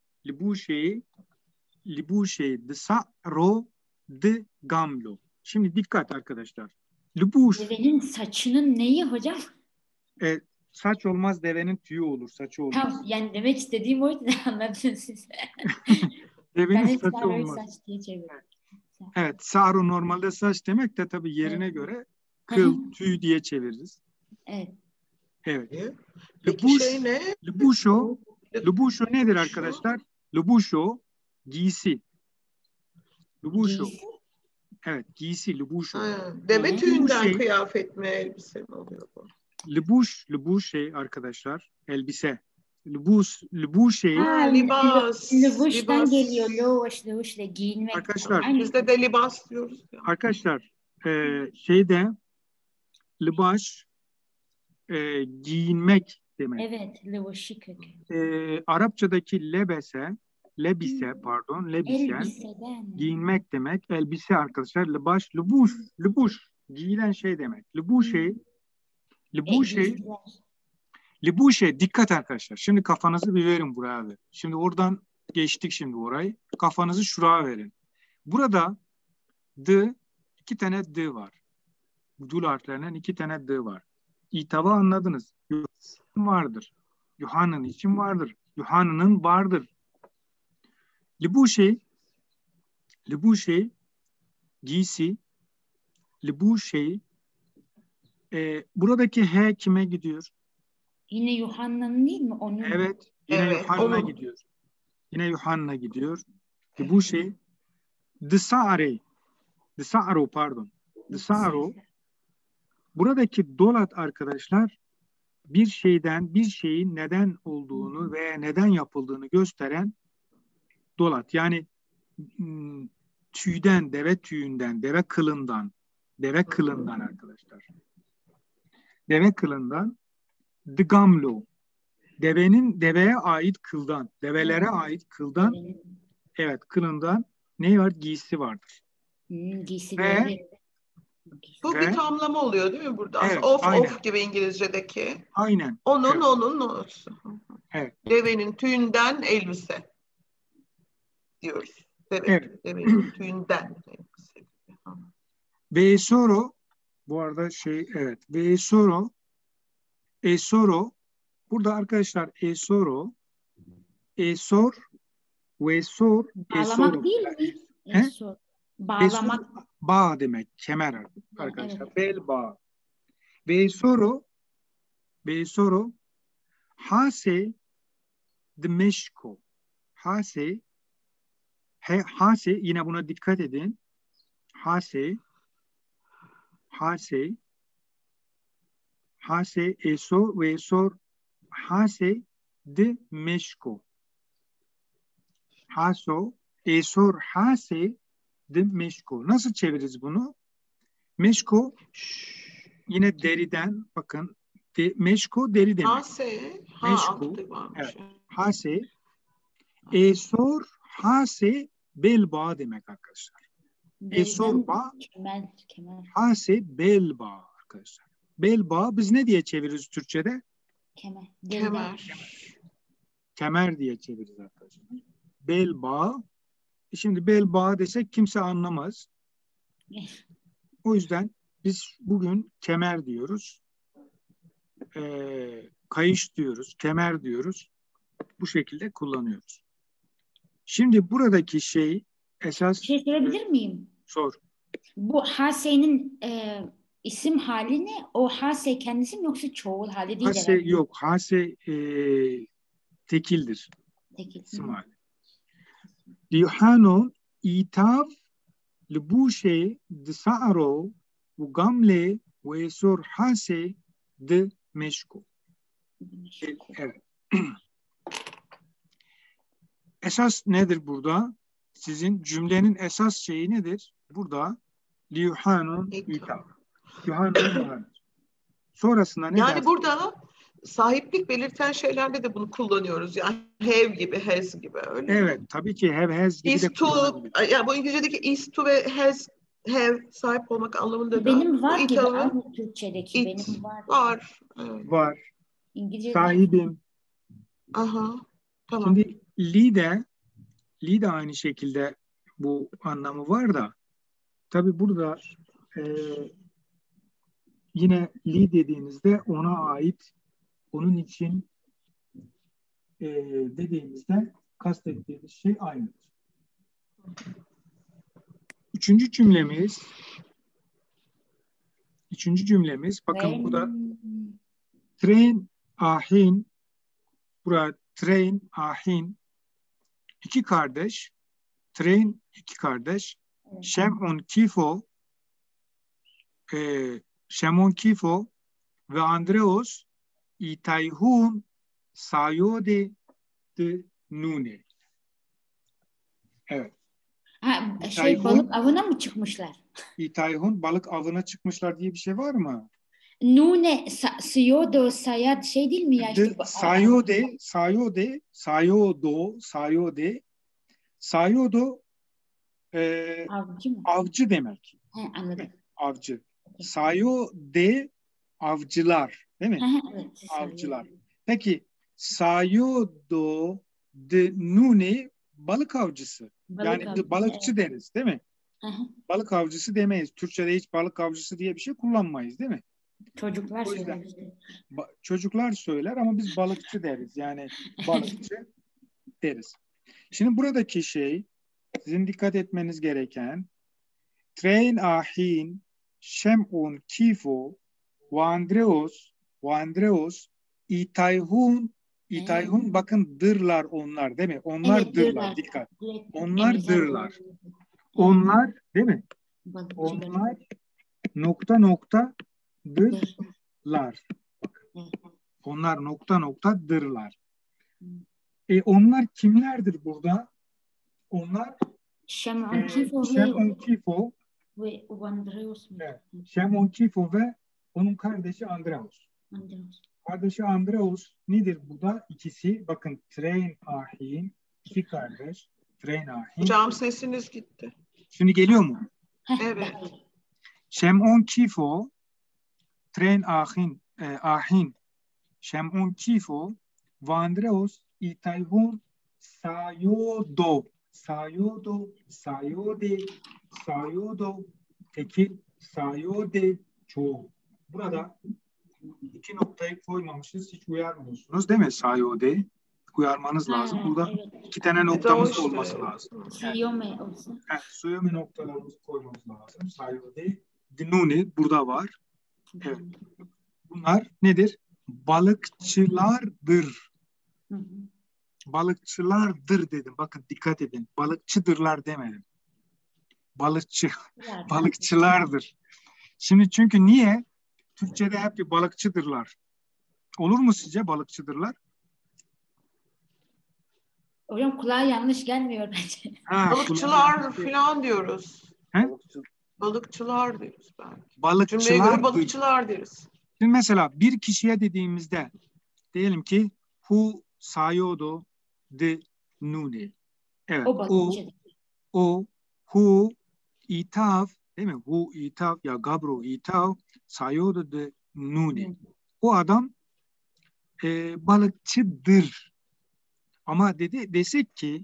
de sa'ro de gamlo. Şimdi dikkat arkadaşlar. Devenin saçının neyi hocam? Saç olmaz, devenin tüyü olur. Saçı olmaz. Tam, yani demek istediğim oydu da anladınız siz. Devenin saçı olmaz. Saç diye çeviriyorum. Evet, sa'ru normalde saç demek de tabii yerine göre kıl, tüy diye çeviririz. Evet. Evet. Peki şey ne? Lubuşo nedir arkadaşlar? Lubuşo giysi. Lubuşo. Evet, giysi, lubuşo. Deve tüyünden kıyafet mi, elbise mi oluyor bu? Lubuş arkadaşlar, elbise. Libas. Libuş'tan geliyor. Lubuş'la giyinmek. Arkadaşlar. Bizde de libas diyoruz. Ya. Arkadaşlar, libas giyinmek demek. Evet, libuşi kök. Arapçadaki lebise giyinmek demek. Elbise arkadaşlar, libas, lubuş giyilen şey demek. Libuşe dikkat arkadaşlar. Şimdi kafanızı bir verin buraya. Şimdi oradan geçtik şimdi orayı. Kafanızı şuraya verin. Burada D, iki tane D var. Dul harflerinden iki tane D var. İtabı anladınız. Vardır. Yuhanna'nın için vardır. Yuhanna'nın vardır. Libuşe, giysi, libuşe, buradaki H kime gidiyor? Yine Yuhanna'nın değil mi? Onun. Evet, yine Evet, Yuhanna onun. gidiyor. Yine Yuhanna gidiyor. Libuşe, Dısare, Dısaro pardon. Dısaro, buradaki dolat arkadaşlar bir şeyin neden olduğunu ve neden yapıldığını gösteren dolat. Yani tüyden, deve tüyünden, deve kılından arkadaşlar. Deve kılından, dıgamlo, deveye ait kıldan, develere ait kıldan, evet kılından ne var? Giysi vardır. Giysileri. Bu bir tamlama oluyor değil mi burada? Evet, Of gibi İngilizce'deki. Aynen. Onun. Evet. Devenin tüyünden elbise diyoruz. Devenin tüyünden elbise. Vesoro, bu arada Esoro, burada arkadaşlar Esor, Bağlamak değil mi? Esor. Bağlamak. Esor, bağ demek, kemer arkadaşlar. Evet. Bel bağ. Vesoro, Hase Dmeşko. Hase, yine buna dikkat edin. Hase, Esor ve Esor, Hase Dmeşko. Esor, Hase Dmeşko. Nasıl çeviririz bunu? Meşko yine deriden, bakın meşko deri demek. Meşko, evet. Hase, Esor, Hase bel bağ demek arkadaşlar. Esor bağ, Hase bel bağ arkadaşlar. Bel bağ biz ne diye çeviririz Türkçe'de? Kemer diye çeviririz arkadaşlar. Bel bağ. Şimdi bel bağ desek kimse anlamaz. O yüzden biz bugün kemer diyoruz. Kayış diyoruz, kemer diyoruz. Bu şekilde kullanıyoruz. Şimdi buradaki esas... Bir şey sorabilir miyim? Sor. Bu Hase'nin isim hali ne? O Hase kendisi mi yoksa çoğul hali değil? Hase yok. Hase tekildir. İsim hali. Yuhanon itav libuşe dsa'ro ve gamle ve esor hase de meşko. Evet. Esas nedir burada? Sizin cümlenin esas şeyi nedir? Burada Yuhanon itav. Yuhanon sonrasında ne yani dersin? burada sahiplik belirten şeylerde de bunu kullanıyoruz. Yani have gibi, has gibi öyle. Evet, tabii ki have, has gibi de kullanabilir. Yani bu İngilizce'deki is to ve has, have sahip olmak anlamında da. Benim var gibi aynı Türkçedeki. Benim var. Evet. Var. İngilizce sahibim. Aha. Tamam. Şimdi li de aynı şekilde bu anlamı var da tabii burada yine li dediğinizde ona ait, onun için dediğimizde kastettiğimiz şey aynıdır. Üçüncü cümlemiz bakın bu da train ahin, burada train ahin iki kardeş, Şemon Kifo ve Andreos İtayhun Sayode de Nune. Evet. Balık avına mı çıkmışlar? İtayhun balık avına çıkmışlar diye bir şey var mı? Nune Sayodo Sayad değil mi ya? İşte Sayodo avcı mı? Avcı demek. Anladım. Avcı. Sayode avcılar, değil mi? Evet. Avcılar. Peki Sayodo de Nune balık avcısı. Balıkçı deriz, değil mi? Balık avcısı demeyiz. Türkçe'de hiç balık avcısı diye bir şey kullanmayız, değil mi? Çocuklar O yüzden söyler işte. çocuklar söyler ama biz balıkçı deriz. Yani balıkçı deriz. Şimdi buradaki şey, sizin dikkat etmeniz gereken Trein ahin şem'un kifo Vandreos İtayhun bakın dırlar onlar, değil mi? Onlar Evet, dırlar. dırlar. Dikkat. Evet, Onlar evet. dırlar. Onlar, değil mi? Balıkçılar. Onlar nokta dırlar. Onlar nokta dırlar. Onlar kimlerdir burada? Onlar Şem'un Kifo ve Vandreos mu? evet, Şem'un Kifo ve onun kardeşi Andreos. Kardeşi Andreos nedir burada? İkisi, bakın Trein Ahin, iki kardeş. Trein Ahin. Hocam sesiniz gitti. Şimdi geliyor mu? Evet. Şem'un Kifo, Trein Ahin, Şem'un Kifo, Vandreos İtayhun Sayodo, tekil, sayode, çoğul. Burada iki noktayı koymamışız, hiç uyarmıyorsunuz değil mi? Sayode, uyarmanız lazım. Burada iki tane noktamız olması lazım. Siyome olsun. Suyome noktalarımızı koymamız lazım. Sayode, dinuni burada var. Evet. Bunlar nedir? Balıkçılardır. Balıkçılardır dedim. Bakın dikkat edin. Balıkçıdırlar demedim. Balıkçılardır. Şimdi çünkü niye? Türkçe'de hep bir balıkçıdırlar. Olur mu sizce balıkçıdırlar? Hocam kulağa yanlış gelmiyor bence. Balıkçılar falan diyoruz. He? Balıkçılar diyoruz belki. Balıkçılar. Cümleye göre balıkçılar deriz. Şimdi mesela bir kişiye dediğimizde diyelim ki hu sayodo de nune. Evet. O hu itav değil mi? Hu itav ya gabro itav sayodo de nune. O adam balıkçıdır. Ama desek ki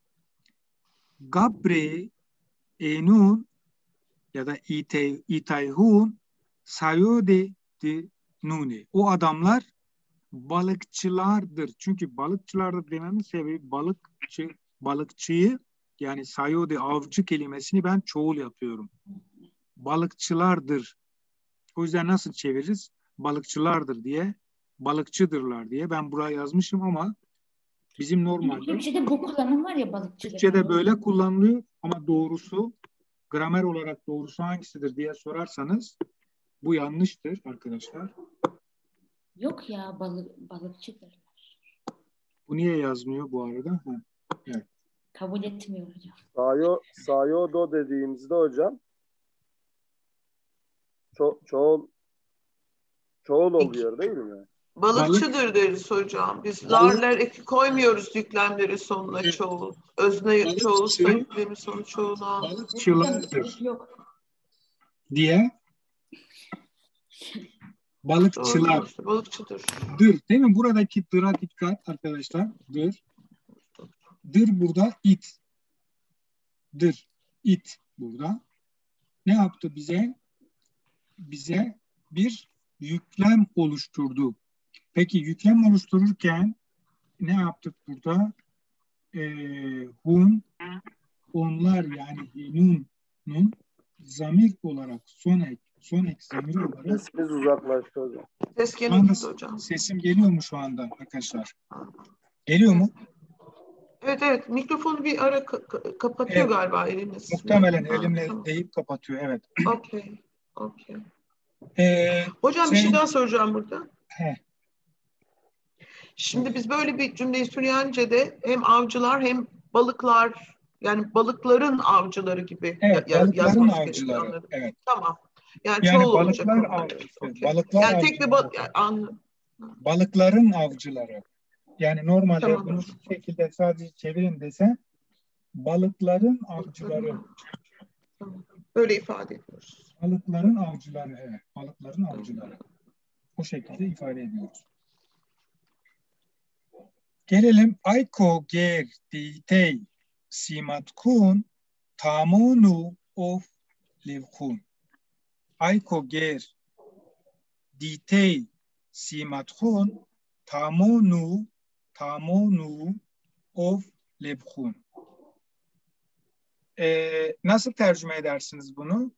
Gabre enun ya da itayhun sayode de nune. O adamlar balıkçılardır. Çünkü balıkçılardır dememin sebebi balıkçıyı yani sayode avcı kelimesini ben çoğul yapıyorum. Balıkçılardır. O yüzden nasıl çeviririz? Balıkçılardır diye, balıkçıdırlar diye ben buraya yazmışım ama bizim normalde Türkçe'de bu kullanım var ya balıkçıdır. Türkçe'de böyle kullanılıyor ama doğrusu gramer olarak doğrusu hangisidir diye sorarsanız bu yanlıştır arkadaşlar. Yok ya balıkçıdır. Bu niye yazmıyor bu arada? Evet. Kabul etmiyor hocam. Sayodo dediğimizde hocam çoğul oluyor değil mi? Balıkçıdır deriz hocam. Biz larler eki koymuyoruz yüklemleri sonuna çoğul. Özne çoğulsa yüklemi sonu çoğula. Balıkçılardır diye balıkçılar. Balıkçıdır. Dır değil mi? Buradaki dıra dikkat arkadaşlar. Dır. Dır burada it. Dır. It burada. Ne yaptı bize? Bize bir yüklem oluşturdu. Peki yüklem oluştururken ne yaptık burada? Hum, onlar yani nun zamir olarak son ek zamir olarak. Sesimiz uzaklaştı hocam. Ses geliyor hocam. Sesim geliyor mu şu anda arkadaşlar? Geliyor mu? Evet. Mikrofonu bir ara kapatıyor galiba eliniz. Muhtemelen elimle deyip kapatıyor. Evet. Okey. Hocam bir şey daha soracağım burada. Şimdi biz böyle bir cümleyi Süryanice'de hem avcılar hem balıklar yani balıkların avcıları gibi balıkların avcıları. Evet. Tamam. Yani çoğul olacak. Balıklar yani tek bir balıkların avcıları. Yani normalde bunu şu şekilde sadece çevirin dese balıkların avcıları. Tamam. Öyle ifade ediyoruz. Balıkların avcıları. Evet. Balıkların avcıları. O şekilde ifade ediyoruz. Gelelim Ayko ger ditey simatkun tamonu of levhun. Ayko ger ditey simathun tamonu of levhun. Nasıl tercüme edersiniz bunu?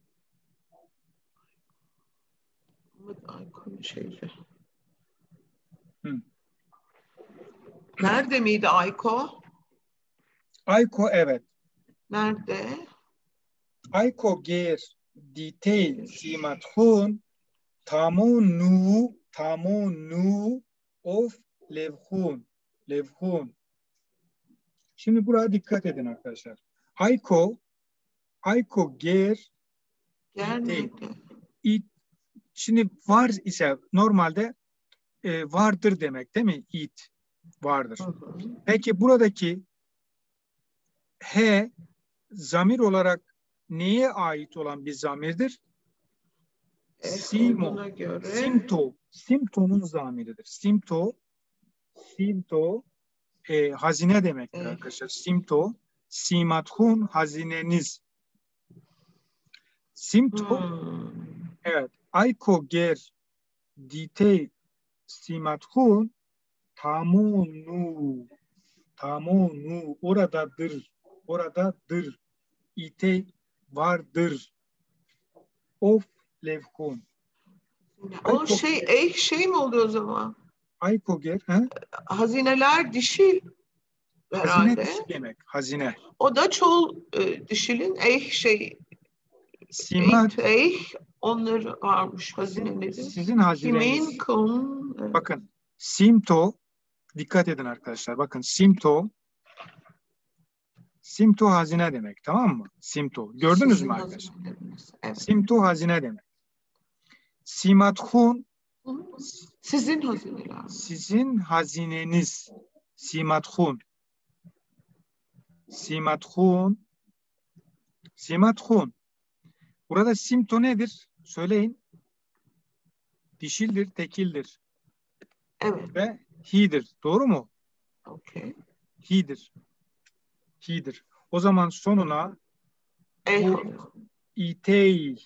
Nerede miydi Ayko? Ayko evet. Nerede? Ayko ger ditey simathun tamonu of levhun. Şimdi buraya dikkat edin arkadaşlar. Ayko ger ditey. Şimdi var ise normalde vardır demek değil mi? It vardır. Peki buradaki he zamir olarak neye ait olan bir zamirdir? Simto'nun zamiridir. Simto hazine demektir arkadaşlar. Simto, simathun hazineniz. Simto evet. Ayko ger ditey simathun tamonu oradadır. İte vardır. Of levhun. O şey mi oluyor o zaman? Ayko ger. He? Hazineler dişil herhalde. Hazine dişi demek. Hazine. O da çoğul dişilin Simat. Onları varmış hazineleri. Sizin hazineniz. Bakın simto dikkat edin arkadaşlar. Bakın simto hazine demek. Tamam mı? Simto. Gördünüz mü arkadaşlar? Evet. Simto hazine demek. Simathun sizin hazineler. Sizin hazineniz. Simathun. Burada simto nedir? Söyleyin. Dişildir, tekildir. Evet. Ve hi'dir. Doğru mu? Okay. Hi'dir. O zaman sonuna itey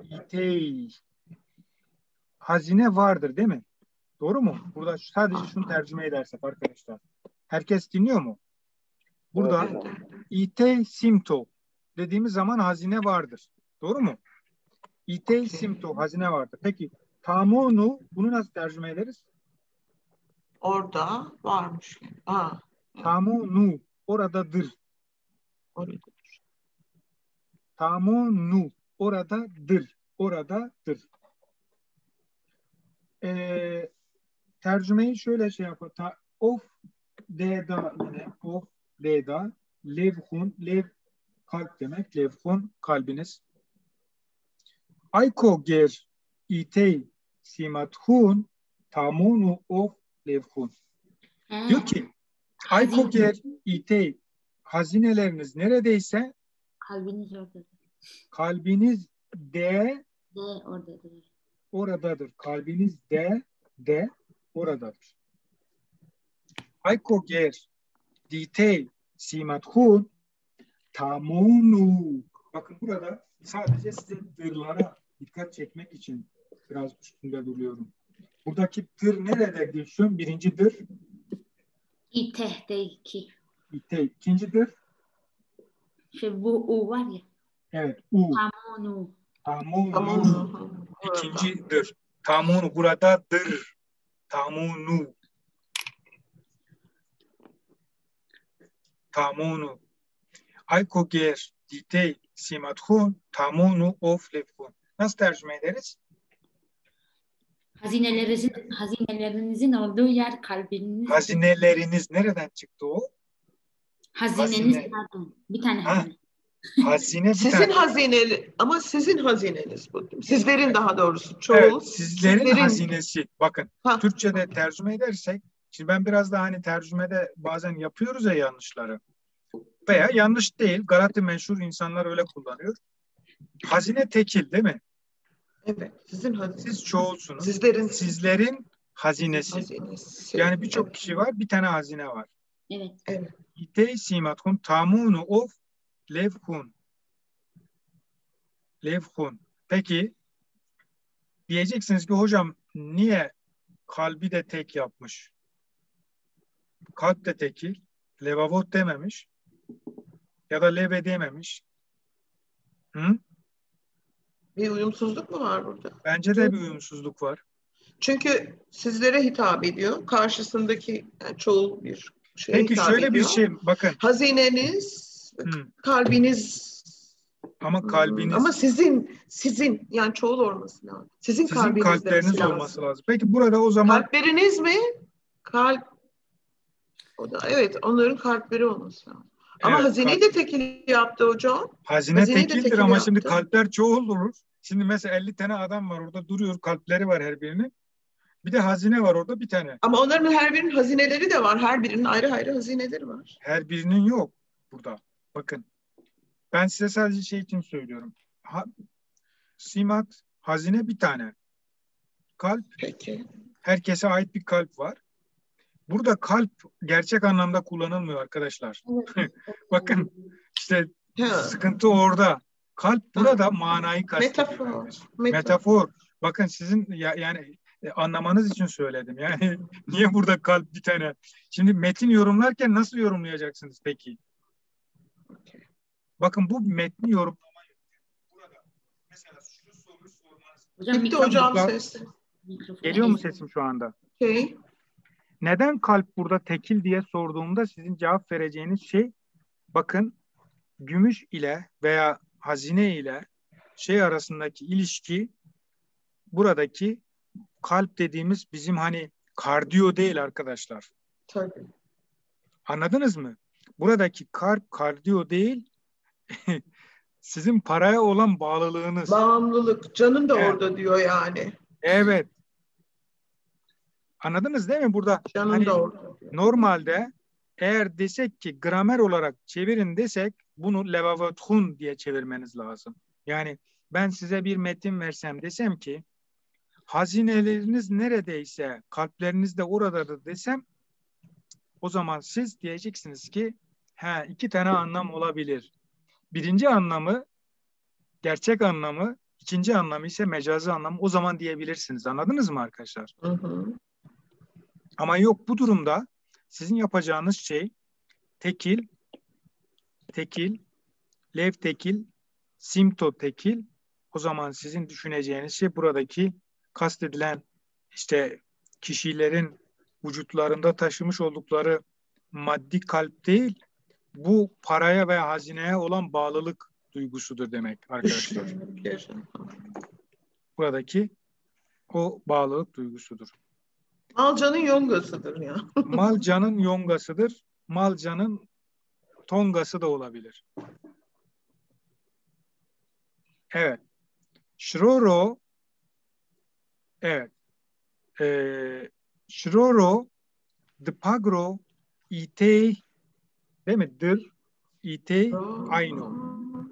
hazine vardır değil mi? Doğru mu? Burada sadece şunu tercüme edersek arkadaşlar. Herkes dinliyor mu? Burada itey simto dediğimiz zaman hazine vardır. Doğru mu? İtey simto hazine vardır. Peki tamonu bunu nasıl tercüme ederiz? Orada varmış. Tamonu oradadır. Tamonu oradadır. Tercümeyi şöyle yapalım. Of deda levhun lev kalp demek. Levhun kalbiniz. Ayko ger itey simathun tamonu of levhun. Diyor ki Ayko ger itey hazineleriniz neredeyse kalbiniz de oradadır. Kalbiniz de oradadır. Ayko ger ditey simathun tamonu. Bakın burada sadece size dırlara dikkat çekmek için biraz üstünde duruyorum. Buradaki dır nerede geçiyor? Birinci dır. İte'deki. İte. İkinci dır. Bu U var ya. Evet. U. Tamonu. İkinci dır. Tamonu burada dır. Tamonu. Ayko ger ditey simathun tamonu of levhun. Nasıl tercüme ederiz? Hazinelerinizin olduğu yer kalbiniz. Hazineleriniz nereden çıktı o? Hazineniz pardon. Bir tane hazine. Hazine sizin hazineli ama sizin hazineniz bu. Sizlerin daha doğrusu çoğul. Evet, sizlerin hazinesi. Bakın Türkçe'de tercüme edersek şimdi ben biraz da hani tercümede bazen yapıyoruz ya yanlışları. Veya yanlış değil. Galati menşur insanlar öyle kullanıyor. Hazine tekil değil mi? Evet. Sizin hazineniz. Siz çoğulsunuz. Sizlerin hazinesi. Yani birçok kişi var. Bir tane hazine var. Evet. İtey simathun tamunu of levhun. Levhun. Peki diyeceksiniz ki hocam niye kalbi de tek yapmış? Kalp de tekil. Levavot dememiş. Ya da leve dememiş. Hı? Bir uyumsuzluk mu var burada? Bence de bir uyumsuzluk var. Çünkü sizlere hitap ediyor. Karşısındaki yani çoğul bir şeye Peki hitap şöyle bir ediyor. şey bakın. Hazineniz, Hı. kalbiniz Ama kalbiniz, ama sizin yani çoğul olması lazım. Sizin sizin kalbiniz kalpleriniz demesi olması lazım. Peki burada o zaman Kalpleriniz mi? O da evet onların kalpleri olması lazım. Ama evet, hazineyi de tekil yaptı hocam. hazine Hazineyi de tekildir tekil ama şimdi yaptı. kalpler çoğul olur. Şimdi mesela 50 tane adam var orada duruyor. Kalpleri var her birinin. Bir de hazine var orada bir tane. Ama onların her birinin hazineleri de var. Her birinin ayrı ayrı hazineleri var. Her birinin yok burada. Bakın. Ben size sadece şey için söylüyorum. Simat, hazine bir tane. Kalp, Peki. herkese ait bir kalp var. Burada kalp gerçek anlamda kullanılmıyor arkadaşlar. Bakın işte sıkıntı orada. Kalp burada manayı kastediyor. Metafor. Bakın sizin yani anlamanız için söyledim. Yani niye burada kalp bir tane? Şimdi metin yorumlarken nasıl yorumlayacaksınız peki? Bakın bu metni yorumlamayı burada mesela şu soruyu sormanız. Hocam, Gitti hocam sesi. Geliyor mu sesim şu anda? Okay. Neden kalp burada tekil diye sorduğumda sizin cevap vereceğiniz şey bakın gümüş ile veya hazine ile şey arasındaki ilişki buradaki kalp dediğimiz bizim hani kardiyo değil arkadaşlar. Tabii. Anladınız mı? Buradaki kalp kardiyo değil sizin paraya olan bağlılığınız. Bağımlılık. Canın da Evet. orada diyor yani. Evet. Anladınız değil mi? Burada Canın hani da orada diyor. normalde eğer desek ki gramer olarak çevirin desek bunu levavathun diye çevirmeniz lazım. Yani ben size bir metin versem desem ki hazineleriniz neredeyse kalpleriniz de oradadır desem o zaman siz diyeceksiniz ki iki tane anlam olabilir. Birinci anlamı gerçek anlamı, ikinci anlamı ise mecazi anlamı o zaman diyebilirsiniz. Anladınız mı arkadaşlar? Hı hı. Ama yok bu durumda sizin yapacağınız şey tekil, lev tekil, simto tekil. O zaman sizin düşüneceğiniz şey buradaki kastedilen işte kişilerin vücutlarında taşımış oldukları maddi kalp değil, bu paraya ve hazineye olan bağlılık duygusudur demek arkadaşlar. Buradaki o bağlılık duygusudur. Mal canın yongasıdır ya. Mal canın yongasıdır. Mal canın tongası da olabilir. Evet. Şroro evet. Şroro dpagro itey değil mi? Dır itey ayno.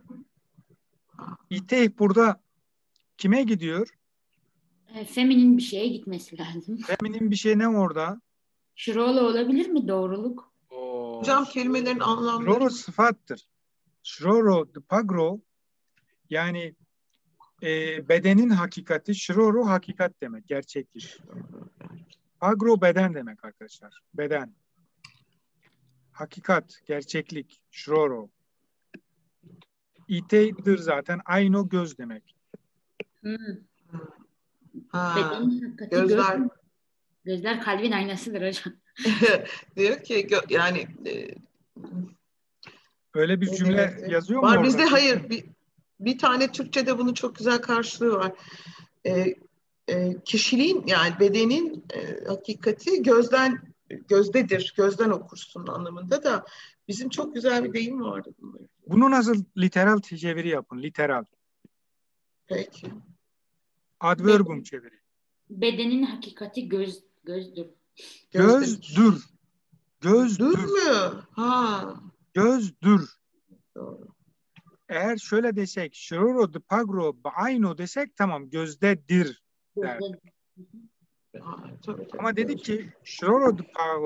İtey burada kime gidiyor? Feminin bir şeye gitmesi lazım. Feminin bir şey ne orada? Şirolo olabilir mi? Doğruluk. Hocam kelimelerin anlamları. Şroro sıfattır. Şroro dpagro yani bedenin hakikati, şroro hakikat demek, gerçeklik. Agro beden demek arkadaşlar. Beden. Hakikat, gerçeklik, şroro. İteydir zaten, ayno göz demek. Bedenin hakikati gözler. Gözler kalbin aynasıdır hocam. Diyor ki yani öyle bir cümle yazıyor mu var orada? bizde hayır bir tane Türkçe'de bunun çok güzel karşılığı var. Kişiliğin yani bedenin hakikati gözdedir. Gözden okursun anlamında da bizim çok güzel bir deyim vardı bunda. Bunu nasıl literal çeviri yapın? Literal. Peki. Adverbum çeviri. Bedenin hakikati gözdür. Gözdür. Gözdür mü? Ha. Gözdür. Doğru. Eğer şöyle desek, şroro dpagro ayno desek tamam gözdedir der. Tabii. Ama dedik ki şroro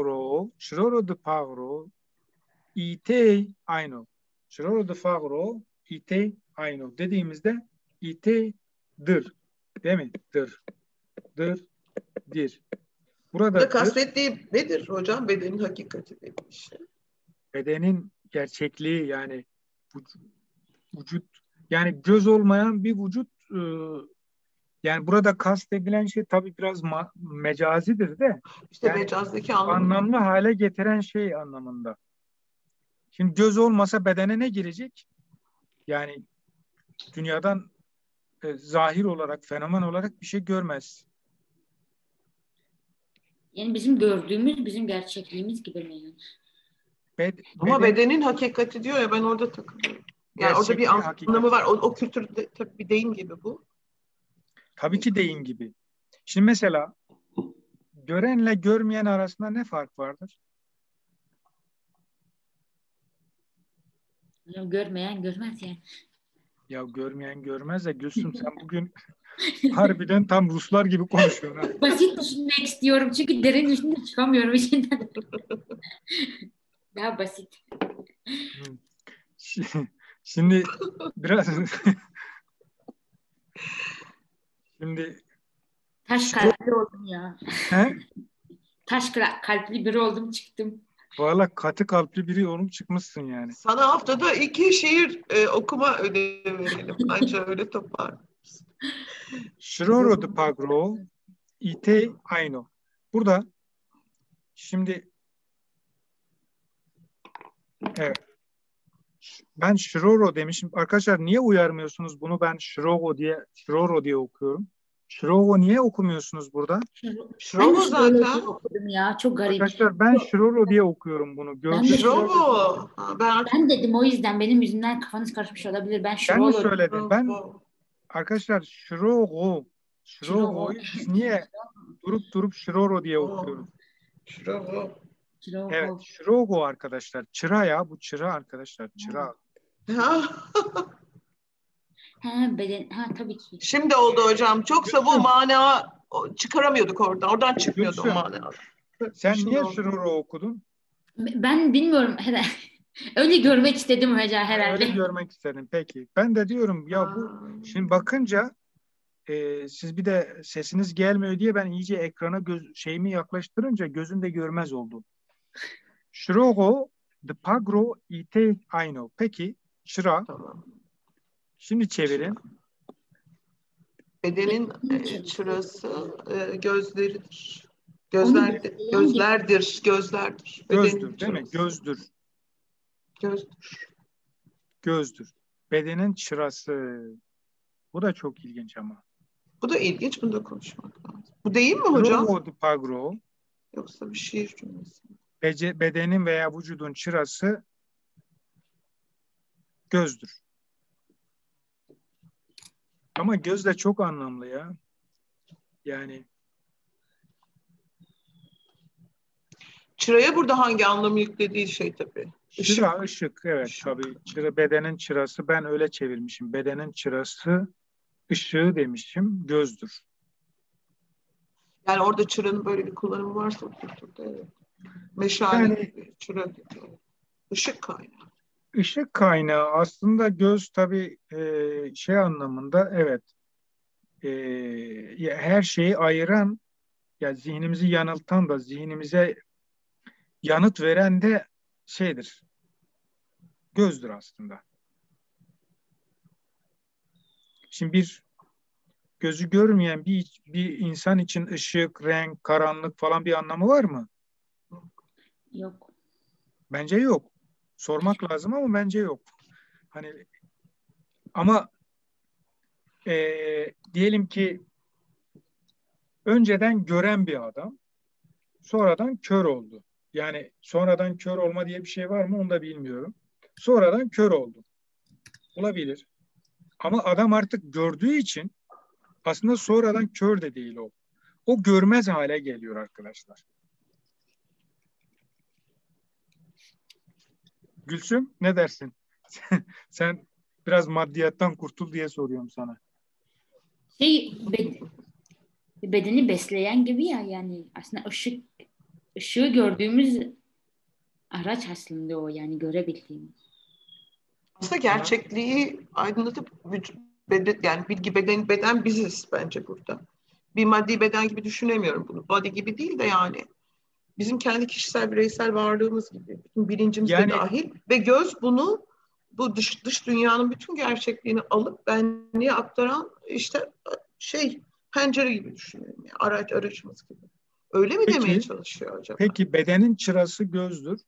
dpagro itey ayno. Şroro dpagro itey ayno dediğimizde dır. Değil mi? Dır. Dır. Dir. Burada Burada dır kastettiği nedir hocam? Bedenin hakikati dediği şey. bedenin gerçekliği yani vücut yani göz olmayan bir vücut yani burada kastedilen şey tabii biraz mecazidir de İşte yani mecazdaki anlamı. anlamlı hale getiren şey anlamında. Şimdi göz olmasa bedene ne girecek? Yani dünyadan zahir olarak, fenomen olarak bir şey görmez. Yani bizim gördüğümüz bizim gerçekliğimiz gibi mi yani? Ama bedenin hakikati diyor ya, ben orada takılıyorum. Yani orada bir gerçekliği, anlamı hakikati. var. O kültürde tabii bir deyim gibi bu. Tabii ki deyim gibi. Şimdi mesela görenle görmeyen arasında ne fark vardır? Görmeyen görmez yani. Ya görmeyen görmez de Gülsüm sen bugün harbiden tam Ruslar gibi konuşuyorsun. Ha. Basit düşünmek istiyorum çünkü derin düşünce çıkamıyorum içinden. Daha basit. Şimdi biraz şimdi Taş kalpli oldum ya. he? Taş kalpli biri oldum çıktım. Valla katı kalpli biri olup çıkmışsın yani. Sana haftada 2 şiir okuma ödevi verelim. Anca öyle toparlarız. Şiroro de Pagro ite ayno. Burada şimdi evet. Ben Şiroro demişim. Arkadaşlar niye uyarmıyorsunuz bunu? Ben Şiroro diye okuyorum. Şiroro niye okumuyorsunuz burada? Ben Şrovo de şöyle zaten. okudum ya. Çok garip. Arkadaşlar ben Şiroro diye okuyorum bunu. Ben de Gördüğünüz Şrovo. Ben dedim o yüzden benim yüzümden kafanız karışmış olabilir. Ben ben mi Şirolo. söyledim? Ben Şrovo. arkadaşlar Şirogo'yu biz niye durup Şiroro diye okuyoruz? Şrovo. Evet, Şirogo arkadaşlar. Çıra ya bu çıra arkadaşlar. Çıra. Ha. Tabii ki. Şimdi oldu hocam. Çoksa bu mana çıkaramıyorduk oradan. Oradan çıkmıyordu o Gülsüm, mana. sen Şimdi niye oldu. Şiroro okudun? Ben bilmiyorum herhalde. Öyle görmek istedim hocam herhalde. Öyle görmek istedim. Peki. Ben de diyorum ya bu şimdi bakınca siz bir de sesiniz gelmiyor diye ben iyice ekrana şeyimi yaklaştırınca gözümde görmez oldu. Şirogo de Pagro ite ayno. Peki çıra. Tamam. Şimdi çevirin. Bedenin çırası gözleridir. Gözlerdir. Gözdür değil mi? Gözdür. Gözdür. Bedenin çırası. Bu da çok ilginç ama. Bu da ilginç. Bunu da konuşmak lazım. Bu değil mi hocam? Şirogo de Pagro. Yoksa bir şiir cümlesi. Bedenin veya vücudun çırası gözdür. Ama göz de çok anlamlı ya. Yani Çıraya burada hangi anlamı yüklediği şey tabii. çıra, ışık. Evet tabii. Çıra, bedenin çırası. Ben öyle çevirmişim. Bedenin çırası ışığı demişim. Gözdür. Yani orada çıranın böyle bir kullanımı varsa o kültürde evet. Meşale Yani, gibi, çıra gibi. Işık kaynağı. Işık kaynağı aslında göz tabii şey anlamında evet her şeyi ayıran ya zihnimizi yanıltan da zihnimize yanıt veren de şeydir. Gözdür aslında. Şimdi bir gözü görmeyen bir insan için ışık, renk, karanlık falan bir anlamı var mı? Yok. Bence yok. Sormak lazım ama bence yok. Hani ama diyelim ki önceden gören bir adam sonradan kör oldu. Yani sonradan kör olma diye bir şey var mı onu da bilmiyorum. Sonradan kör oldu. Olabilir. Ama adam artık gördüğü için aslında sonradan kör de değil o. O görmez hale geliyor arkadaşlar. Gülsüm ne dersin? Sen biraz maddiyattan kurtul diye soruyorum sana. Bedeni besleyen gibi ya yani aslında ışığı gördüğümüz araç aslında o yani görebildiğimiz. Aslında gerçekliği aydınlatıp Yani bilgi beden biziz bence burada. Bir maddi beden gibi düşünemiyorum bunu. Body gibi değil de yani. Bizim kendi kişisel bireysel varlığımız gibi. Bütün bilincimiz de Yani dahil. Ve göz bunu bu dış dünyanın bütün gerçekliğini alıp benliğe aktaran işte pencere gibi düşünüyorum. Yani aracımız gibi. Öyle mi demeye peki çalışıyor acaba? peki bedenin çırası gözdür.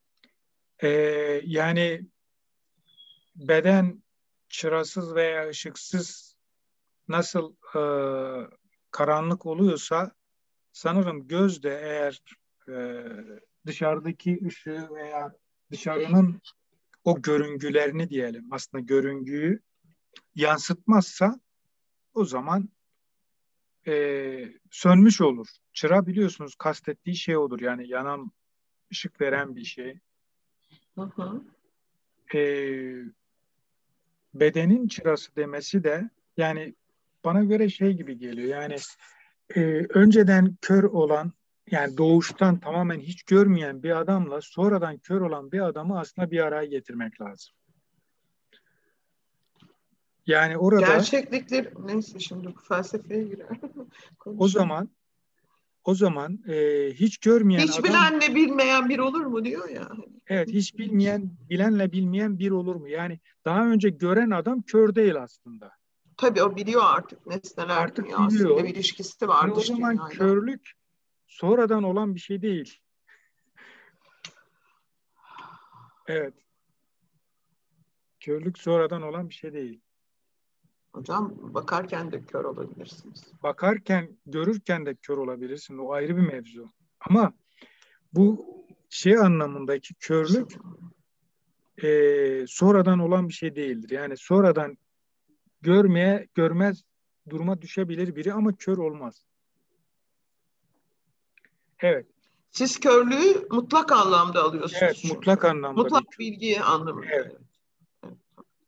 Yani beden çırasız veya ışıksız nasıl karanlık oluyorsa sanırım göz de eğer dışarıdaki ışığı veya dışarının o görüngülerini diyelim aslında görüngüyü yansıtmazsa o zaman sönmüş olur. Çıra biliyorsunuz kastettiği şey odur. Yani yanan ışık veren bir şey. Hı hı. E, bedenin çırası demesi de yani bana göre şey gibi geliyor. Yani önceden kör olan yani doğuştan tamamen hiç görmeyen bir adamla sonradan kör olan bir adamı aslında bir araya getirmek lazım. Yani orada Gerçeklikler neyse şimdi bu felsefeye girer. o zaman hiç görmeyen Hiç adam bilenle bilmeyen bir olur mu diyor ya. evet hiç bilmeyen bilenle bilmeyen bir olur mu? Yani daha önce gören adam kör değil aslında. Tabii o biliyor artık nesneler Artık dünyasıyla biliyor. bir ilişkisi Şimdi var o dış zaman dünyayla. körlük sonradan olan bir şey değil. Evet. Körlük sonradan olan bir şey değil. Hocam bakarken de kör olabilirsiniz. Bakarken, görürken de kör olabilirsin. O ayrı bir mevzu. Ama bu şey anlamındaki körlük sonradan olan bir şey değildir. Yani sonradan görmez duruma düşebilir biri ama kör olmaz. Evet. Siz körlüğü mutlak anlamda alıyorsunuz Evet, çünkü. mutlak anlamda Mutlak bir kör. bilgi anlamında. Evet. Evet.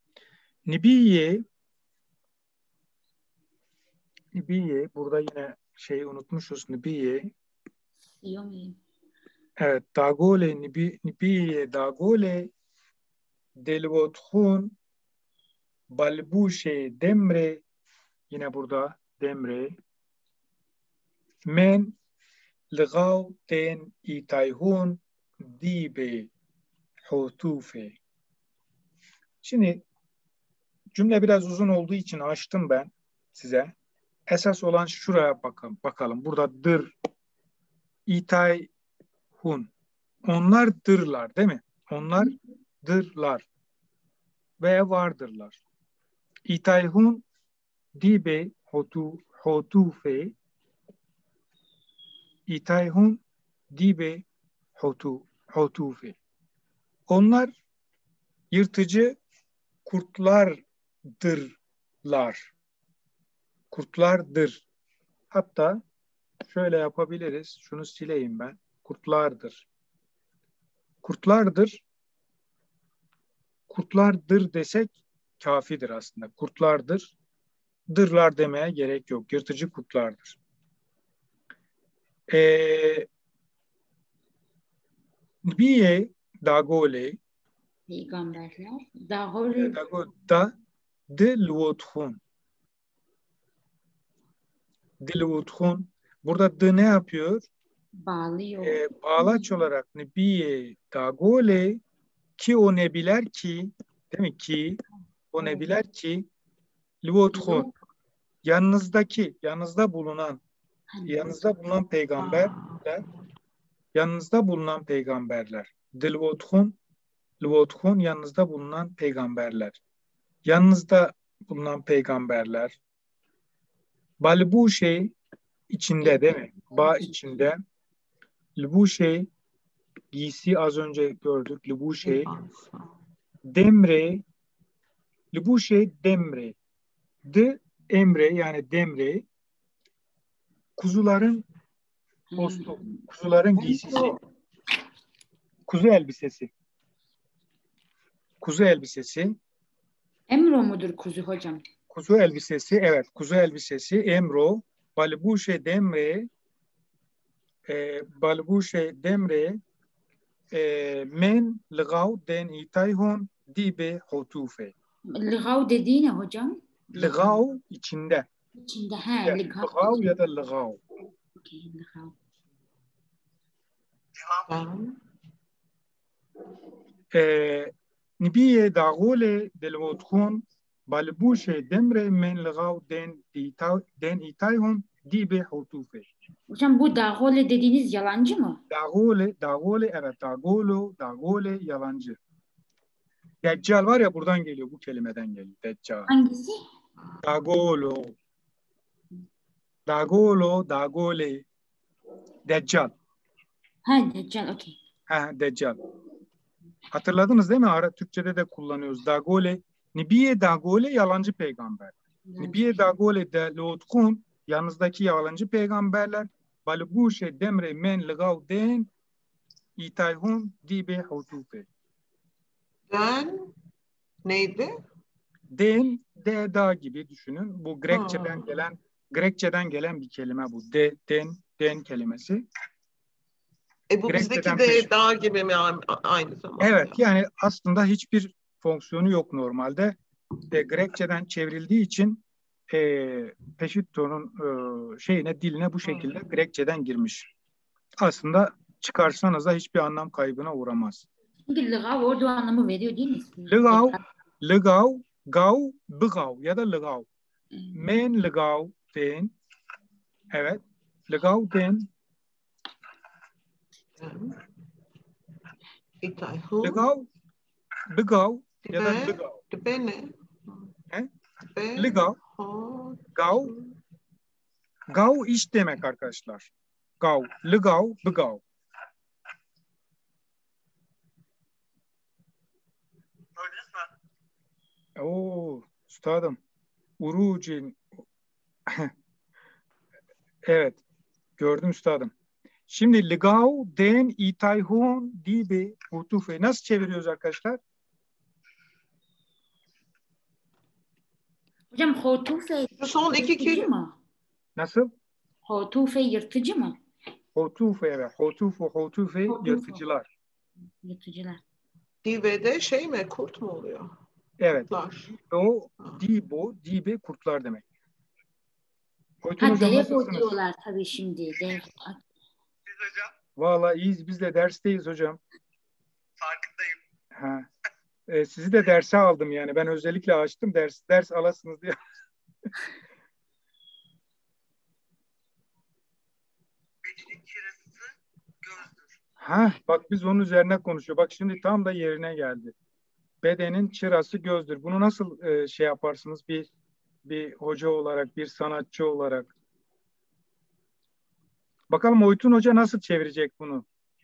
Nibiye, burada yine şeyi unutmuşuz. Nibiye. Diyor muyum? Evet, Nibiye, Dagole, Delvotхун, Balbuşe, Demre, yine burada Demre, Men, Lgav, Ten, İtayhun, Dibe, Hutufe. Şimdi cümle biraz uzun olduğu için açtım ben size. Esas olan şuraya bakalım. Burada dır, İtayhun. Onlar dırlar değil mi? Onlar dırlar veya vardırlar. İtayhun dibe hotufe İtayhun dibe hotufe. Onlar yırtıcı kurtlardırlar. Kurtlardır. Hatta şöyle yapabiliriz. Şunu sileyim ben. Kurtlardır. Kurtlardır. Kurtlardır desek kafidir aslında. Kurtlardır. Dırlar demeye gerek yok. Yırtıcı kurtlardır. Biye dagole Peygamberler. Dahol da dilvutхун. Dilvutхун. Burada d ne yapıyor? bağlıyor. Bağlaç olarak Nebiye Dagole ki o nebiler ki değil mi ki o nebiler ki Livotchun yanınızda bulunan peygamberler Livotchun yanınızda bulunan peygamberler Balbuşe içinde değil mi? Ba içinde Libuşe giysi az önce gördük. Libuşe Demre Libuşe Demre D emre yani demre kuzuların postu, kuzuların giysisi, kuzu elbisesi. Kuzu elbisesi. Emro mudur kuzu hocam? Kuzu elbisesi, evet. Kuzu elbisesi, emro. Balbuşe demre men lgav den itayhon dibe hotufe. Lgav dediği ne hocam? Lığav içinde. İçinde Lığav ya da lığav. Okay, lığav. Nibiye dağole delvotkun balbuşe demre men lığav den itayhum dibe hutufe. Hocam bu dağole dediğiniz yalancı mı? Dağole evet dağole yalancı. Deccal var ya buradan geliyor, bu kelimeden geliyor. Deccal. Hangisi? Dağole. Deccal. Deccal, okey. Deccal. Hatırladınız değil mi? Türkçe'de de kullanıyoruz. Dağole. Nibiye dağole yalancı peygamber. Nibiye dağole de lotkun yanınızdaki yalancı peygamberler. Balbuşe demre men lığav den itayhum dibe hutufe. Den neydi? Den, dağ gibi düşünün. Bu Grekçeden gelen bir kelime bu. Den kelimesi. Bu bizdeki de dağ gibi mi aynı zamanda? Evet, yani aslında hiçbir fonksiyonu yok normalde. Grekçeden çevrildiği için Peşitto'nun diline bu şekilde Grekçeden girmiş. Aslında çıkarsanız da hiçbir anlam kaybına uğramaz. Çünkü lığav orada anlamı veriyor değil mi? Lığav, gav, bıgav ya da lığav. Men lığav den. Evet. Lığav den. Lığav, bıgav ya da lığav. Dibe ne? Lığav, gav. Gav iş demek arkadaşlar. Gav, lığav, bıgav. Üstadım. Urucin. Evet. Gördüm üstadım. Şimdi lığav den itayhun dibe hutufe. Nasıl çeviriyoruz arkadaşlar? Hocam hutufe son iki kelime mi? Nasıl? Hutufe yırtıcı mı? Hutufe evet. Hutufe yırtıcılar. Yırtıcılar. Dibe'de mi? Kurt mu oluyor? Evet. Kurtlar. Dibe kurtlar demek. Devo diyorlar tabii şimdi. Siz hocam? Vallahi iyiyiz. Biz de dersteyiz hocam. Farkındayım. Sizi de derse aldım yani. Ben özellikle açtım ders alasınız diye. Bedenin çırası gözdür. Bak biz onun üzerine konuşuyor. Bak şimdi tam da yerine geldi. Bedenin çırası gözdür. Bunu nasıl yaparsınız bir hoca olarak, bir sanatçı olarak? Bakalım Oytun Hoca nasıl çevirecek bunu?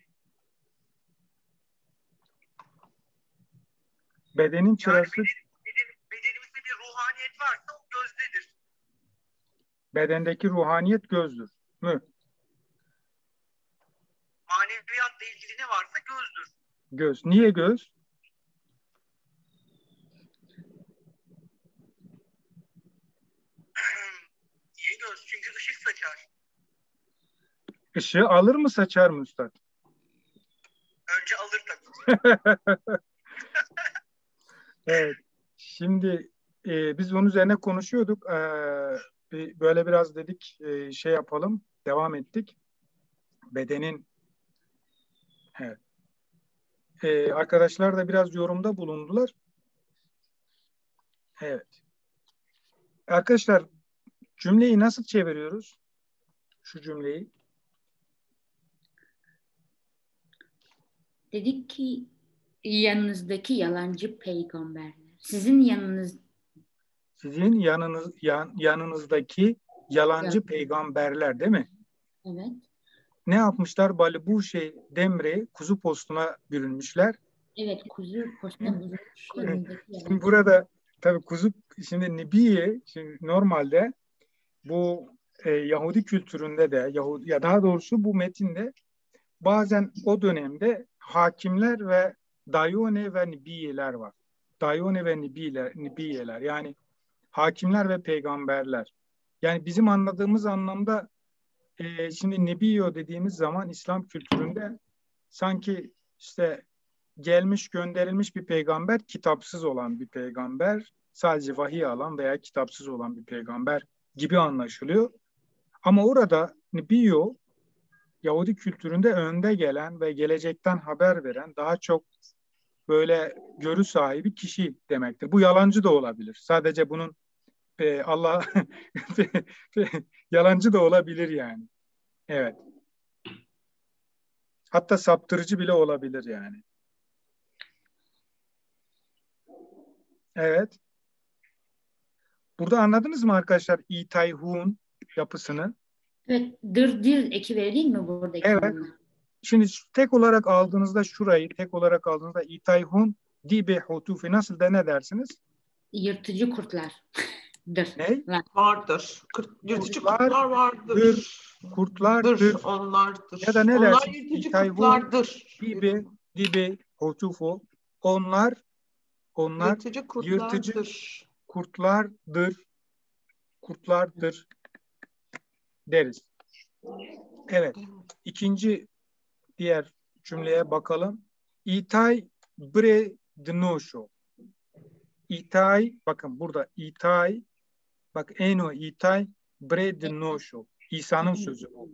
Bedenin çırası... Yani bedenimizde bir ruhaniyet varsa o gözdedir. Bedendeki ruhaniyet gözdür mü? Maneviyatla ilgili ne varsa gözdür. Göz. Niye göz? Niye göz? Çünkü ışık saçar. Işığı alır mı saçar mı üstad? Önce alır tabii. Evet. Şimdi biz onun üzerine konuşuyorduk. Böyle biraz dedik yapalım. Devam ettik. Bedenin evet. Arkadaşlar da biraz yorumda bulundular. Evet. Arkadaşlar cümleyi nasıl çeviriyoruz? Şu cümleyi. Dedik ki yanınızdaki yalancı peygamberler. Sizin yanınızdaki yalancı peygamberler değil mi? Evet. Ne yapmışlar? Balibuşe Demre kuzu postuna bürünmüşler. Evet, kuzu postuna bürünmüş. Şimdi burada tabii şimdi Nebiye normalde bu Yahudi kültüründe de ya daha doğrusu bu metinde bazen o dönemde hakimler ve dayone ve nibiyeler var. Dayone ve nibiyeler yani hakimler ve peygamberler. Yani bizim anladığımız anlamda şimdi nebiyo dediğimiz zaman İslam kültüründe sanki gelmiş gönderilmiş bir peygamber, kitapsız olan bir peygamber, sadece vahiy alan veya kitapsız olan bir peygamber gibi anlaşılıyor. Ama orada Nebiyo, Yahudi kültüründe önde gelen ve gelecekten haber veren daha çok böyle görü sahibi kişi demektir. Bu yalancı da olabilir. Sadece bunun Allah yalancı da olabilir yani. Evet. Hatta saptırıcı bile olabilir yani. Evet. Burada anladınız mı arkadaşlar İtayhun yapısını? Evet, dir eki verir mi buradaki Evet. anlamı? Şimdi tek olarak aldığınızda şurayı, tek olarak aldığınızda İtayhun dibe hutufi nasıl da ne dersiniz? Yırtıcı kurtlar. Dır. Ne? Vardır. Yırtıcı Kurtlar kurtlar vardır. dır, kurtlardır. Onlardır. Ya da ne Onlar dersiniz? yırtıcı İtayhun kurtlardır. dibe hutufo. Onlar Yırtıcı yırtıcı kurtlardır. kurtlardır deriz. Evet. İkinci diğer cümleye bakalım. İtay bre dnosho. İtay, bakın burada İtay, bak eno İtay bre dnosho. İsa'nın sözü bu.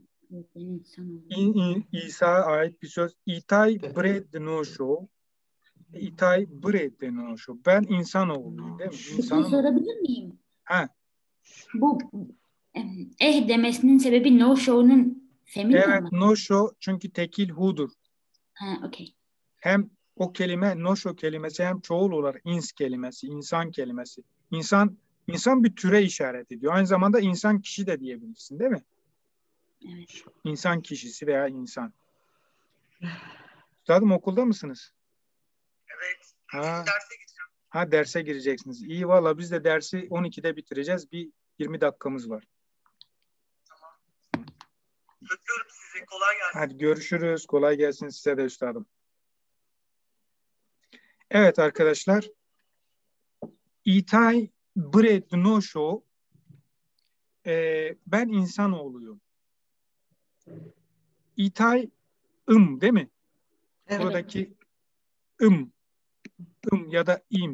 İsa'ya ait bir söz. İtay bre dnosho. İtay bre dnosho. Ben insanoğluyum değil mi? Bir şey İnsanın sorabilir miyim? Ha, Bu demesinin sebebi no show'un feminin evet, mi? noşo çünkü tekil hudur. Ha, okey. Hem o kelime noşo kelimesi hem çoğul olarak ins kelimesi, insan kelimesi. İnsan bir türe işaret ediyor. Aynı zamanda insan kişi de diyebilirsin değil mi? Evet. İnsan kişisi veya insan. Üstadım okulda mısınız? Evet. Ha. Derse gideceğim. Ha, derse gireceksiniz. İyi valla biz de dersi 12'de bitireceğiz. Bir 20 dakikamız var. Öpüyorum sizi. Kolay gelsin. Hadi görüşürüz. Kolay gelsin size de üstadım. Evet arkadaşlar. İtay bre dnosho, ben insanoğluyum. İtay değil mi? Evet. Buradaki ya da im.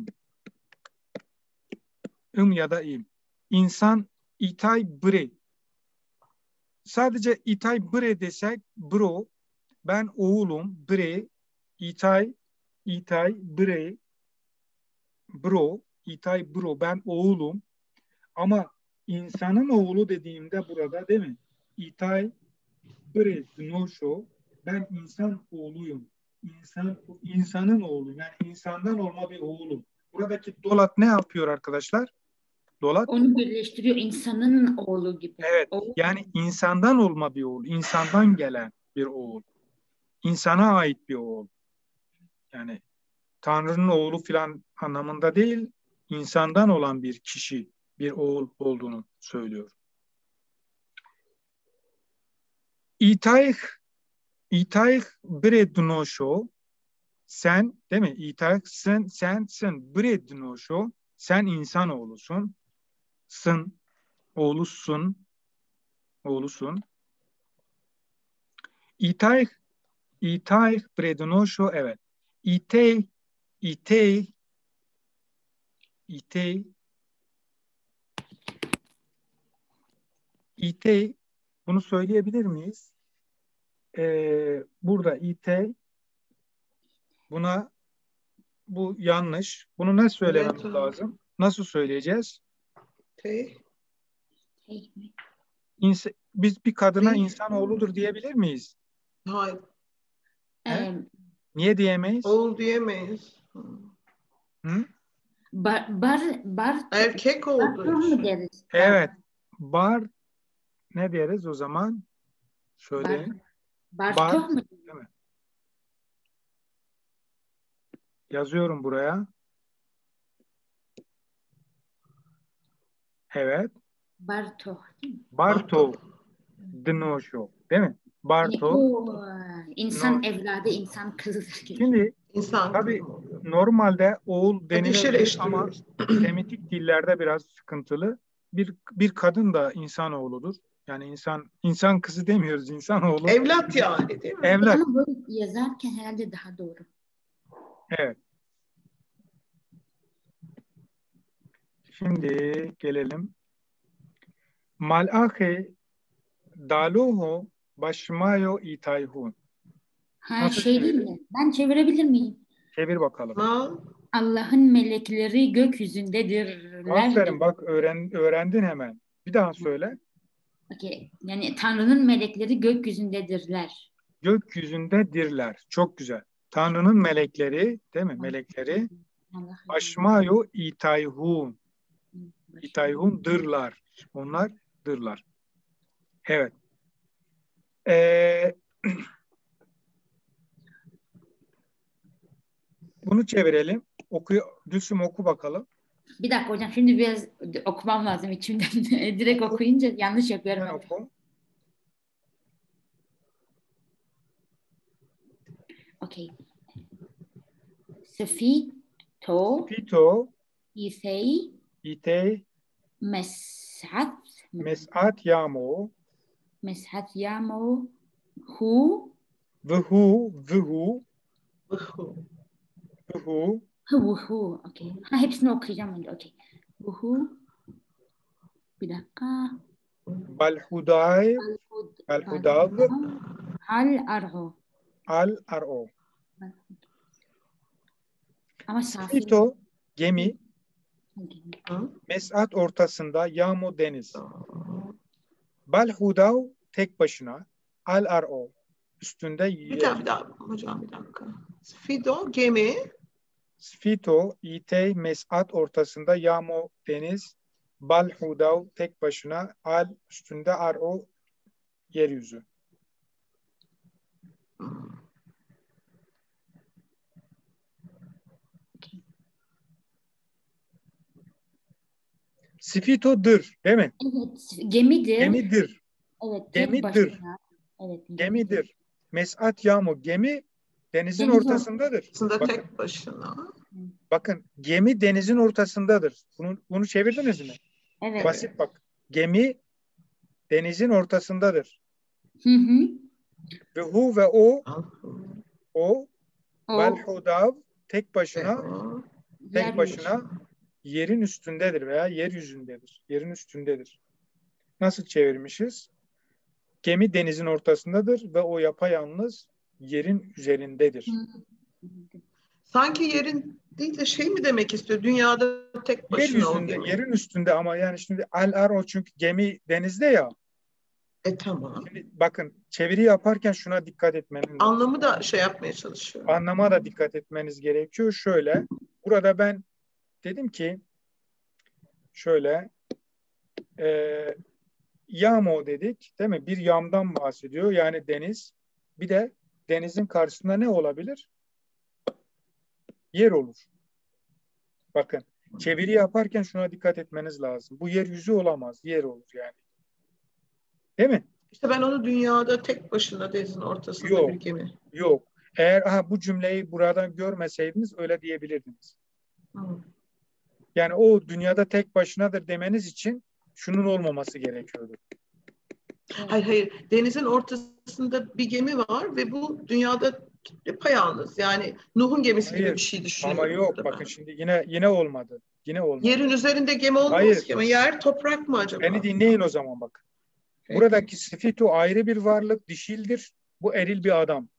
Ya da im. İnsan itay bre. Sadece itay bre desek bro, ben oğlum bre, itay bre, bro, itay bro, ben oğlum. Ama insanın oğlu dediğimde burada değil mi? İtay bre dnosho, ben insan oğluyum. İnsanın oğlu, yani insandan olma bir oğlum. Buradaki dolat ne yapıyor arkadaşlar? Dolat. Onu birleştiriyor insanın oğlu gibi. Evet. Oğul. Yani insandan olma bir oğul, insandan gelen bir oğul. İnsana ait bir oğul. Yani Tanrı'nın oğlu filan anlamında değil, insandan olan bir kişi, bir oğul olduğunu söylüyor. İtayh bre dnosho, sen değil mi? İtayh sensin bre dnosho, sen insan oğlusun. Oğlusun. İtayh bre dnosho, evet. İtey bunu söyleyebilir miyiz? Burada itey, bu yanlış. Bunu nasıl söylememiz Evet. lazım? Nasıl söyleyeceğiz? Hey. Biz bir kadına Ne? insanoğludur diyebilir miyiz? Hayır. He? Niye diyemeyiz? Oğul diyemeyiz. Hı? Erkek olduğu Bartoh mu için. deriz? Evet. Ne deriz o zaman? Söyleyin. Bartoh mu? Değil mi? Yazıyorum buraya. Evet. Bartoh. Bartoh Dnosho. Değil mi? Bartoh. İnsan evladı, insan kızıdır. Şimdi İnsan. tabii normalde oğul Hep denilebilir ama işeleştiriyoruz. Semitik dillerde biraz sıkıntılı. Bir kadın da insanoğludur. Yani insan kızı demiyoruz, insanoğlu. Evlat yani değil mi? Evlat. Ama böyle yazarken herhalde daha doğru. Evet. Şimdi gelelim. Mal'ahe daluhu başmayo itayhun. Ha Nasıl şey değil çevirir? mi? Ben çevirebilir miyim? Çevir bakalım. Mal. Allah'ın melekleri gökyüzündedirler. Aferin bak öğrendin hemen. Bir daha söyle. Okay. Yani Tanrı'nın melekleri gökyüzündedirler. Gökyüzündedirler. Çok güzel. Tanrı'nın melekleri, değil mi? Melekleri Allah'ın başmayo itayhun. melekleri. İtayhundırlar. Onlar dırlar. Evet. Bunu çevirelim. Gülsüm oku bakalım. Bir dakika hocam şimdi biraz okumam lazım içimden. Direkt okuyunca yanlış yapıyorum. Sen hep. oku. Okay. Sfito Pito, İthey itey, Mes'at mes'at yamo, Mes'at Yamo Hu vuhu, Hu. Okay. Ha, hepsini okuyacağım önce. Okay. Hu. Bir dakika. balhuday, balhudav, Hal arho. al ar'o. Ama safi. Pito, gemi, Hı? mes'at ortasında, yamo deniz. Balhudav tek başına, al ar'o üstünde Bir daha hocam bir dakika. Fido gemi. Sfito, itey, mes'at ortasında, yamo deniz, balhudav tek başına, al üstünde, ar'o yeryüzü. Sfito'dır, değil mi? Evet, gemidir. Gemidir. Evet, tek Gemidir. başına. Evet, Gemidir. Mes'at yağmur. Gemi denizin Deniz ortasındadır. Aslında Bakın, tek başına. bakın gemi denizin ortasındadır. Bunu çevirdiniz mi? Evet. Basit bak. Gemi denizin ortasındadır. Hı hı. Ve hu ve o O velhudav tek başına yeryüzü. yerin üstündedir veya yeryüzündedir. Yerin üstündedir. Nasıl çevirmişiz? Gemi denizin ortasındadır ve o yapayalnız yerin üzerindedir. Sanki yerin değil de şey mi demek istiyor? Dünyada tek başına o Yeryüzünde, gemi. yerin üstünde ama yani şimdi al-ar o çünkü gemi denizde ya. Tamam. Şimdi bakın çeviri yaparken şuna dikkat etmeniz lazım. Anlamı da şey yapmaya çalışıyor. Anlama da dikkat etmeniz gerekiyor. Şöyle, burada ben dedim ki şöyle yamo dedik değil mi? Bir yamdan bahsediyor yani deniz. Bir de denizin karşısında ne olabilir? Yer olur. Bakın çeviri yaparken şuna dikkat etmeniz lazım. Bu yeryüzü olamaz. Yer olur yani. Değil mi? İşte ben onu dünyada tek başına denizin ortasında Yok. bir gemi. Yok. Eğer bu cümleyi buradan görmeseydiniz öyle diyebilirdiniz. Hı. Yani o dünyada tek başınadır demeniz için şunun olmaması gerekiyordu. Hayır. Denizin ortasında bir gemi var ve bu dünyada yapayalnız. Yani Nuh'un gemisi gibi Hayır, bir şey düşünüyorum. ama yok burada bakın ben. şimdi yine olmadı. Yine olmadı. Yerin üzerinde gemi olmaz Hayır. ki ama yer toprak mı acaba? Beni dinleyin o zaman bakın. Buradaki Sfito ayrı bir varlık, dişildir. Bu eril bir adam.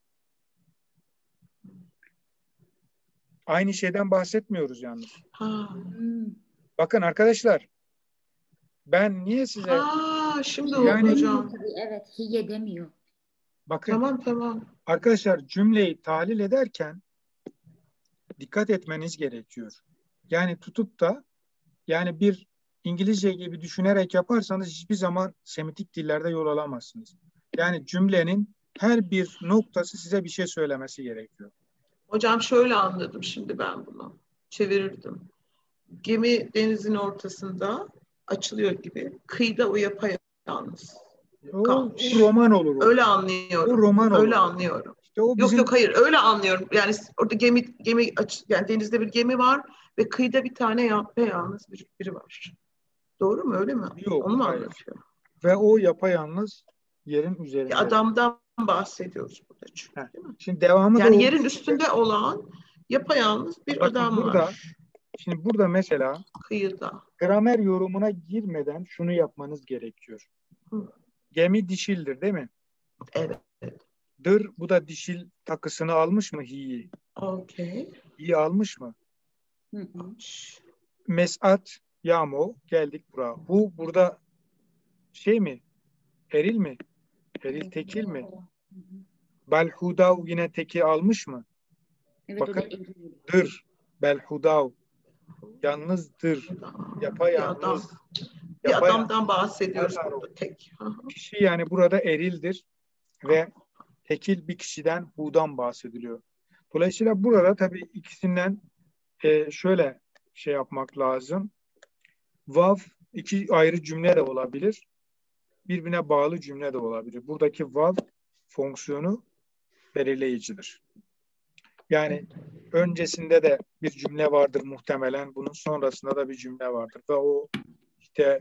Aynı şeyden bahsetmiyoruz yalnız. Ha. Bakın arkadaşlar, ben niye size Şimdi Yani- hocam. Evet, hiye demiyor. bakın Tamam. arkadaşlar cümleyi tahlil ederken dikkat etmeniz gerekiyor. Yani tutup da yani bir İngilizce gibi düşünerek yaparsanız hiçbir zaman Semitik dillerde yol alamazsınız. Yani cümlenin her bir noktası size bir şey söylemesi gerekiyor. Hocam şöyle anladım şimdi ben bunu. Çevirirdim. Gemi denizin ortasında açılıyor gibi. Kıyıda o yapayalnız. O Kalmış. roman olur. O. Öyle anlıyorum. O roman olur. Öyle anlıyorum. İşte o bizim Yok hayır öyle anlıyorum. Yani orada gemi yani denizde bir gemi var ve kıyıda bir tane yapayalnız biri var. Doğru mu öyle mi? Yok, Onu mu hayır. anlatıyor? ve o yapayalnız yerin üzerinde. Adamdan bahsediyoruz burada çünkü değil mi? Şimdi devamı da Yani o. yerin üstünde olan yapayalnız bir Bakın adam burada var. Şimdi burada mesela Kıyıda. gramer yorumuna girmeden şunu yapmanız gerekiyor. Hı. Gemi dişildir değil mi? Evet. Dır, bu da dişil takısını almış mı hi'yi? Okey. İyi almış mı? Hı hı. Mes'at, yamo, geldik buraya. Bu burada şey mi? Eril mi? Eril tekil mi? Hı hı. Belhudav yine teki almış mı? Evet, o da Bakın eril. dır. Belhudav. Yalnızdır. Bir adam. Yapayalnız. Bir Yapayalnız. adamdan bahsediyoruz Alaro. burada tek. Hı hı. Kişi yani burada erildir ve tekil bir kişiden hu'dan bahsediliyor. Dolayısıyla burada tabii ikisinden şöyle şey yapmak lazım. Vav iki ayrı cümle de olabilir. Birbirine bağlı cümle de olabilir. Buradaki vav fonksiyonu belirleyicidir. Yani öncesinde de bir cümle vardır muhtemelen. Bunun sonrasında da bir cümle vardır. Ve o işte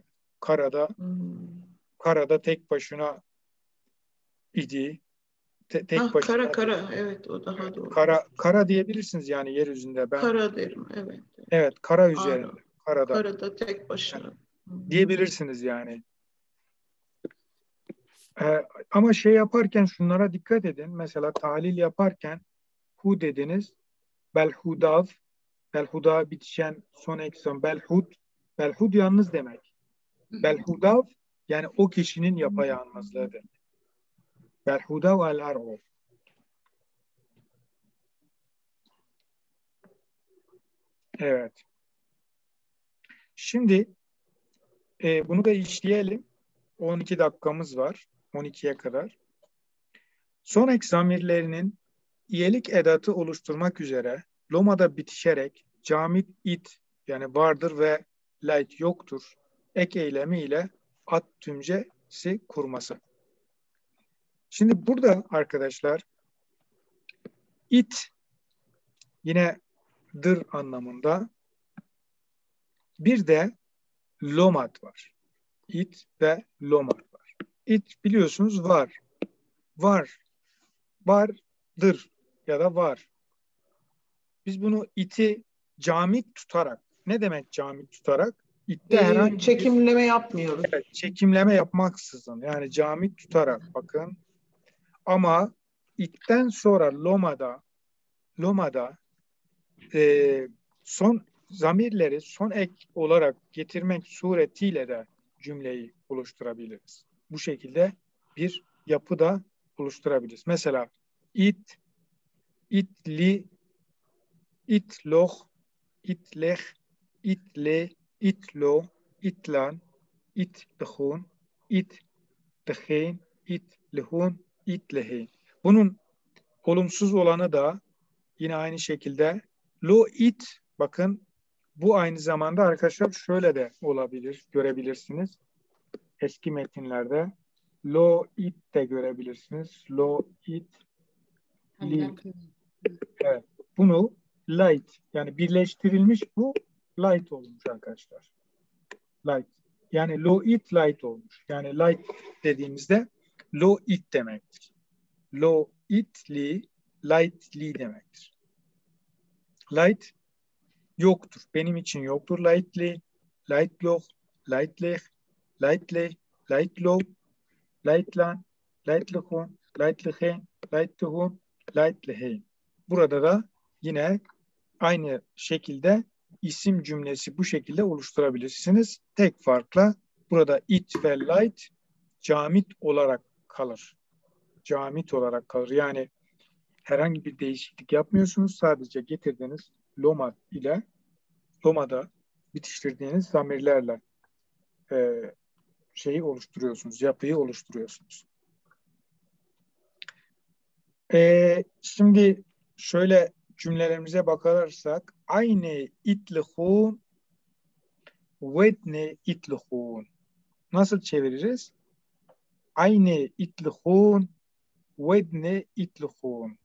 karada tek başına idi. Tek başına Kara. Evet, o daha doğru. kara diyebilirsiniz yani yeryüzünde. Kara derim. Evet. Evet, kara Ara. üzerinde. Karada Karada tek başına. diyebilirsiniz yani. Ama şey yaparken şunlara dikkat edin. Mesela tahlil yaparken hu dediniz. Belhudav. Belhuda bitişen son ekson. Belhud yalnız demek. Belhudav yani o kişinin yapayalnızlığı demek. Belhudav el-ar'u. Evet. Şimdi bunu da işleyelim. 12 dakikamız var. 12'ye kadar. Son ek zamirlerinin iyelik edatı oluşturmak üzere lomada bitişerek camit it yani vardır ve light yoktur ek eylemi ile at tümcesi kurması. Şimdi burada arkadaşlar it yine dır anlamında bir de lomad var. It ve lomad var. It biliyorsunuz var. Vardır ya da var. Biz bunu iti camit tutarak, ne demek camit tutarak? İtte herhangi Çekimleme yapmıyoruz. bir çekimleme yapmaksızın yani camit tutarak bakın. Ama itten sonra lomada son zamirleri son ek olarak getirmek suretiyle de cümleyi oluşturabiliriz. Bu şekilde bir yapı da oluşturabiliriz. Mesela itli, itloh, itleh, itle, itlo, itlan, itlehun, itlehin, itlehun, itlehin. Bunun olumsuz olanı da yine aynı şekilde lo it, bakın bu aynı zamanda arkadaşlar şöyle de olabilir, görebilirsiniz. Eski metinlerde lo it de görebilirsiniz. Lo it li. Evet. Bunu light yani birleştirilmiş bu light olmuş arkadaşlar. Light. Yani low it light olmuş. Yani light dediğimizde low it demektir. Low itli, lightly demektir. Light yoktur. Benim için yoktur. Lightly, light yok, lightly, lightly, light low, lightlan, lightlihun, lightlihin, lightlihun, lightlihin. Burada da yine aynı şekilde isim cümlesi bu şekilde oluşturabilirsiniz. Tek farkla burada it ve light camit olarak kalır. Camit olarak kalır. Yani herhangi bir değişiklik yapmıyorsunuz. Sadece getirdiğiniz lomada bitiştirdiğiniz zamirlerle şeyi oluşturuyorsunuz. Yapıyı oluşturuyorsunuz. Şimdi şöyle cümlelerimize bakarsak aynı itlihun vedne itlihun. Nasıl çeviririz? Aynı itlihun vedne itlihun.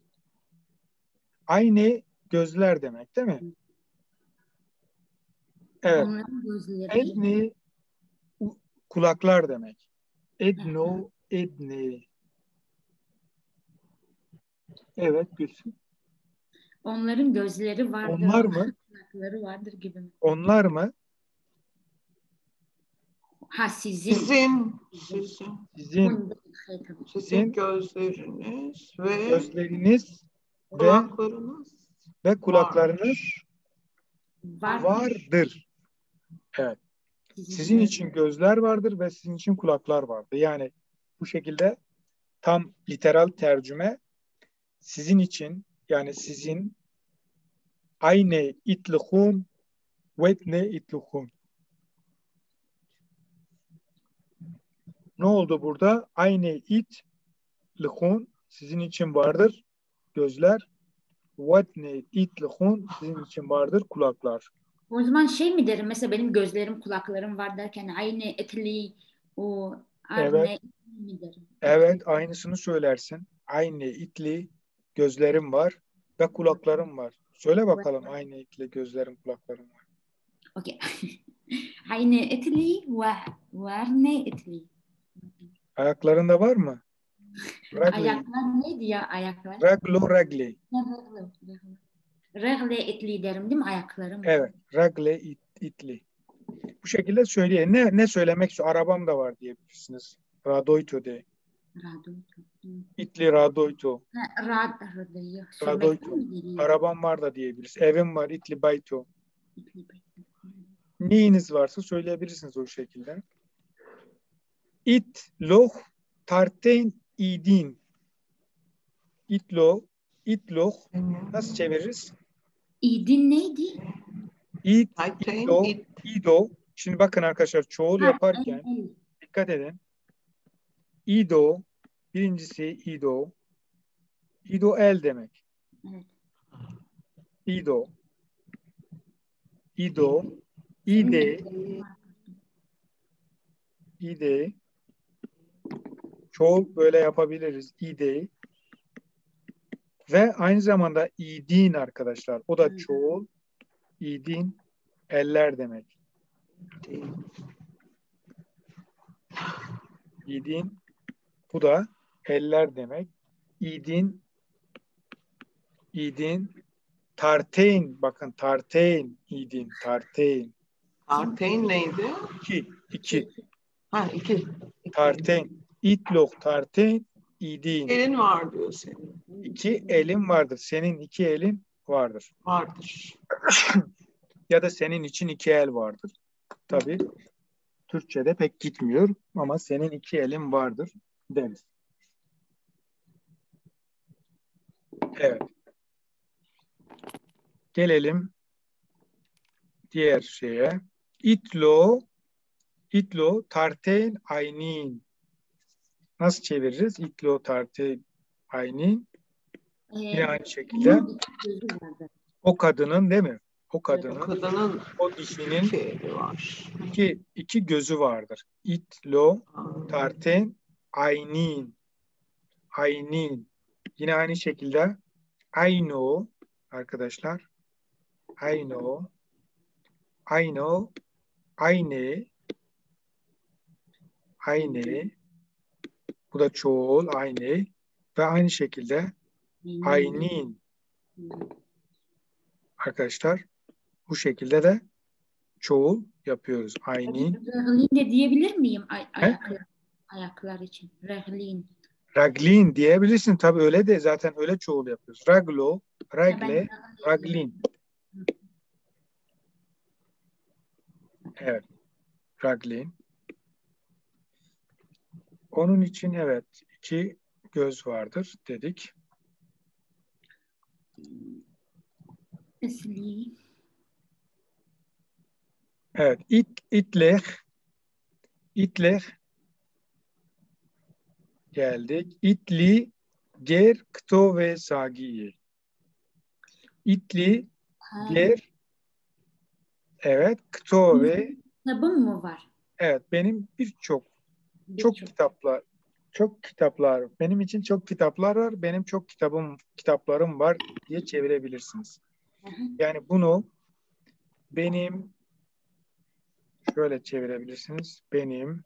Aynı gözler demek değil mi? Evet. Edni kulaklar demek. Edno edni. Evet Gülsün. Onların gözleri vardır. Onlar mı? Kulakları vardır gibi mi? Onlar mı? Ha sizin. Sizin Sizin sizin gözleriniz ve gözleriniz ve kulaklarınız kulaklarınız Var. vardır. Evet. Sizin için gözler vardır ve sizin için kulaklar vardır. Yani bu şekilde tam literal tercüme sizin için, yani sizin aynı itlihun ve ne itlihun. Ne oldu burada? Aynı itlihun sizin için vardır gözler. Ve ne itlihun sizin için vardır kulaklar. O zaman şey mi derim? Mesela benim gözlerim, kulaklarım var derken aynı etli o arne Evet. mi derim? Evet, aynısını söylersin. Aynı itli gözlerim var ve kulaklarım var. Söyle bakalım, aynı itli gözlerim, kulaklarım var. Okey. Aynı etli ve arne etli. Ayaklarında var mı? Ragli. Ayaklar neydi ya ayaklar? Raglo ragli. Regle etli derim değil mi ayaklarım? Evet, ragle itli. Bu şekilde söyleyeyim. Ne söylemek istiyor? Arabam da var diyebilirsiniz. Radoyto de. Radoyto. İtli radoyto. Radoyto. Arabam var da diyebiliriz. Evim var, itli bayto. Neyiniz varsa söyleyebilirsiniz o şekilde. İtloh tarteyn idin. İtloh nasıl çeviririz? İdin neydi? İdo. Şimdi bakın arkadaşlar, çoğul yaparken dikkat edin. İdo, birincisi İdo. İdo el demek. Evet. İdo. İde. Çoğul böyle yapabiliriz. İde. Ve aynı zamanda idin arkadaşlar. O da çoğul. İdin eller demek. İdin bu da eller demek. İdin tarteyn, bakın tarteyn, idin tarteyn. Tarteyn neydi? İki. Ha, iki. Tarteyn. İtloh tarteyn idin. Elin var diyor senin. İki elin vardır. Senin iki elin vardır. Vardır. Ya da senin için iki el vardır. Tabii Türkçe'de pek gitmiyor ama senin iki elin vardır deriz. Evet. Gelelim diğer şeye. İtlo tarteyn aynin. Nasıl çeviririz? İtlo tarteyn aynin. Yine aynı şekilde o kadının, değil mi? O kadının o dişinin iki gözü vardır. İtlo tarteyn aynin. Yine aynı şekilde ayno arkadaşlar. Ayno. Ayne. Bu da çoğul ayne. Ve aynı şekilde aynin. Arkadaşlar bu şekilde de çoğul yapıyoruz. Aynin. Reglin de diyebilir miyim ayaklar için? Raglin diyebilirsin. Tabii öyle de zaten öyle çoğul yapıyoruz. Raglo, ragle, raglin. Evet. Raglin. Onun için evet iki göz vardır dedik. Evet. İtleh geldik. İtli ger kto ve sagiye. İtli ger evet kto ve kitabım mı var? Evet, benim çok kitaplar. Benim için çok kitaplar var. Benim çok kitaplarım var diye çevirebilirsiniz. Yani bunu benim şöyle çevirebilirsiniz. Benim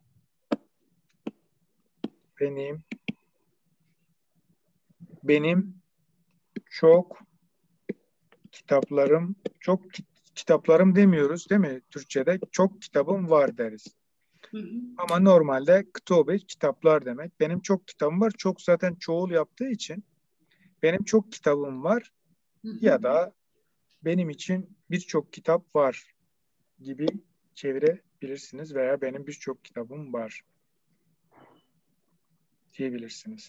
çok kitaplarım, kitaplarım demiyoruz değil mi? Türkçe'de çok kitabım var deriz. Hı hı. Ama normalde kitobe kitaplar demek. Benim çok kitabım var. Çok zaten çoğul yaptığı için benim çok kitabım var Hı hı. ya da benim için birçok kitap var gibi çevirebilirsiniz veya benim birçok kitabım var diyebilirsiniz.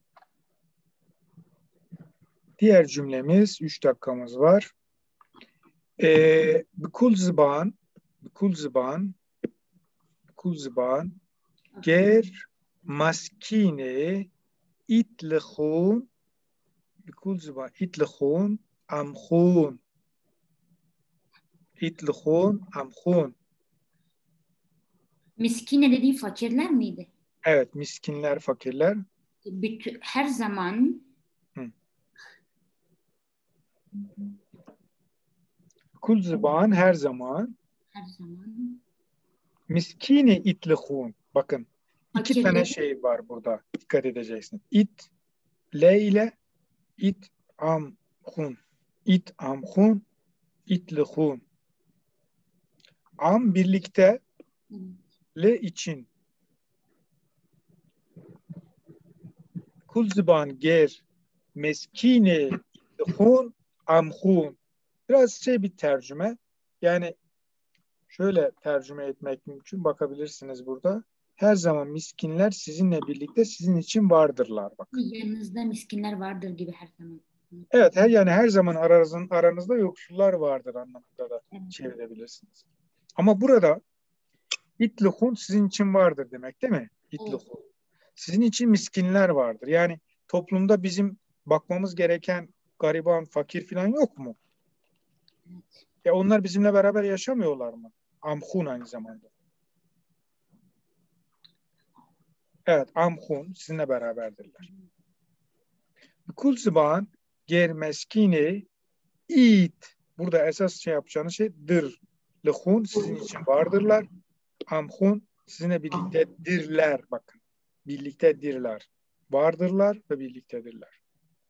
Diğer cümlemiz 3 dakikamız var. Bikul zıban ger maskine itlihun bikul zıban itlihun amhun amhun. Miskine dediği fakirler miydi? Evet, miskinler, fakirler. Her zaman Kul zıban her zaman. her zaman Miskine itlihun. Bakın iki fakirleri tane şey var burada. Dikkat edeceksin. İt, le ile it amhun. İt amhun, itlihun. Am birlikte, le için. Kul zıban ger meskine itlihun amhun. Biraz bir tercüme. Yani şöyle tercüme etmek mümkün. Bakabilirsiniz burada. Her zaman miskinler sizinle birlikte sizin için vardırlar. Bakın. yanınızda miskinler vardır gibi her zaman. Evet, her zaman aranızda yoksullar vardır anlamında da çevirebilirsiniz. Ama burada itluhun sizin için vardır demek değil mi? İtluhun. Sizin için miskinler vardır. Yani toplumda bizim bakmamız gereken gariban, fakir falan yok mu? Ya onlar bizimle beraber yaşamıyorlar mı? Amhun aynı zamanda. Evet, amhun sizinle beraberdirler. Kul zıban ger meskine it. Burada esas yapacağınız şey dır. Lehun sizin için vardırlar. Amhun sizinle birliktedirler. Bakın. Birliktedirler. Vardırlar ve birliktedirler.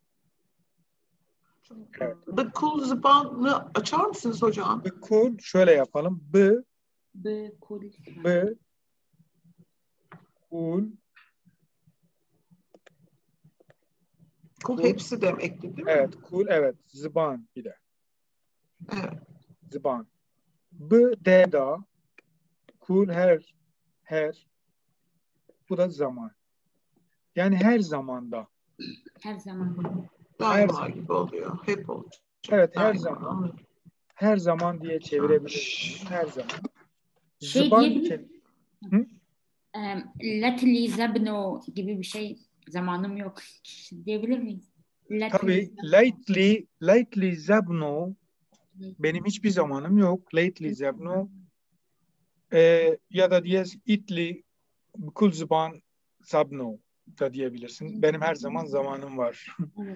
Evet. Bikul zıbanı açar mısınız hocam? Kul şöyle yapalım. Kul Kul hepsi demekti değil mi? Evet. Kul evet. Zıban bir de. Evet. Zıban. Da kul her bu da zaman. Yani her zamanda. her zaman. Daima gibi oluyor. Hep olacak. Evet, her Daima. zaman. Her zaman diye çevirebiliriz. Her zaman. Şey Zıban diyebilir Latli zabno gibi bir şey zamanım yok diyebilir miyiz? Tabii lately zabno benim hiçbir zamanım yok. Lately zabno ya da diyez itli kul zıban zabno da diyebilirsin. Benim her zaman zamanım var. Evet.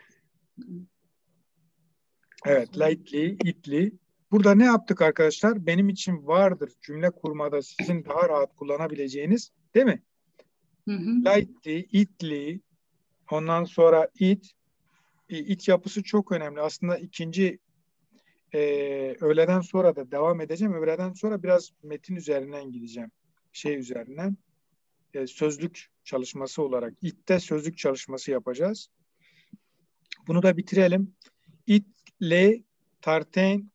Evet, lately, itli. Burada ne yaptık arkadaşlar? Benim için vardır cümle kurmada sizin daha rahat kullanabileceğiniz, değil mi? Lately, itli, ondan sonra it yapısı çok önemli. Aslında ikinci öğleden sonra da devam edeceğim. Öğleden sonra biraz metin üzerinden gideceğim. Üzerinden. Sözlük çalışması olarak. İt'te sözlük çalışması yapacağız. Bunu da bitirelim. İt, le, tarten,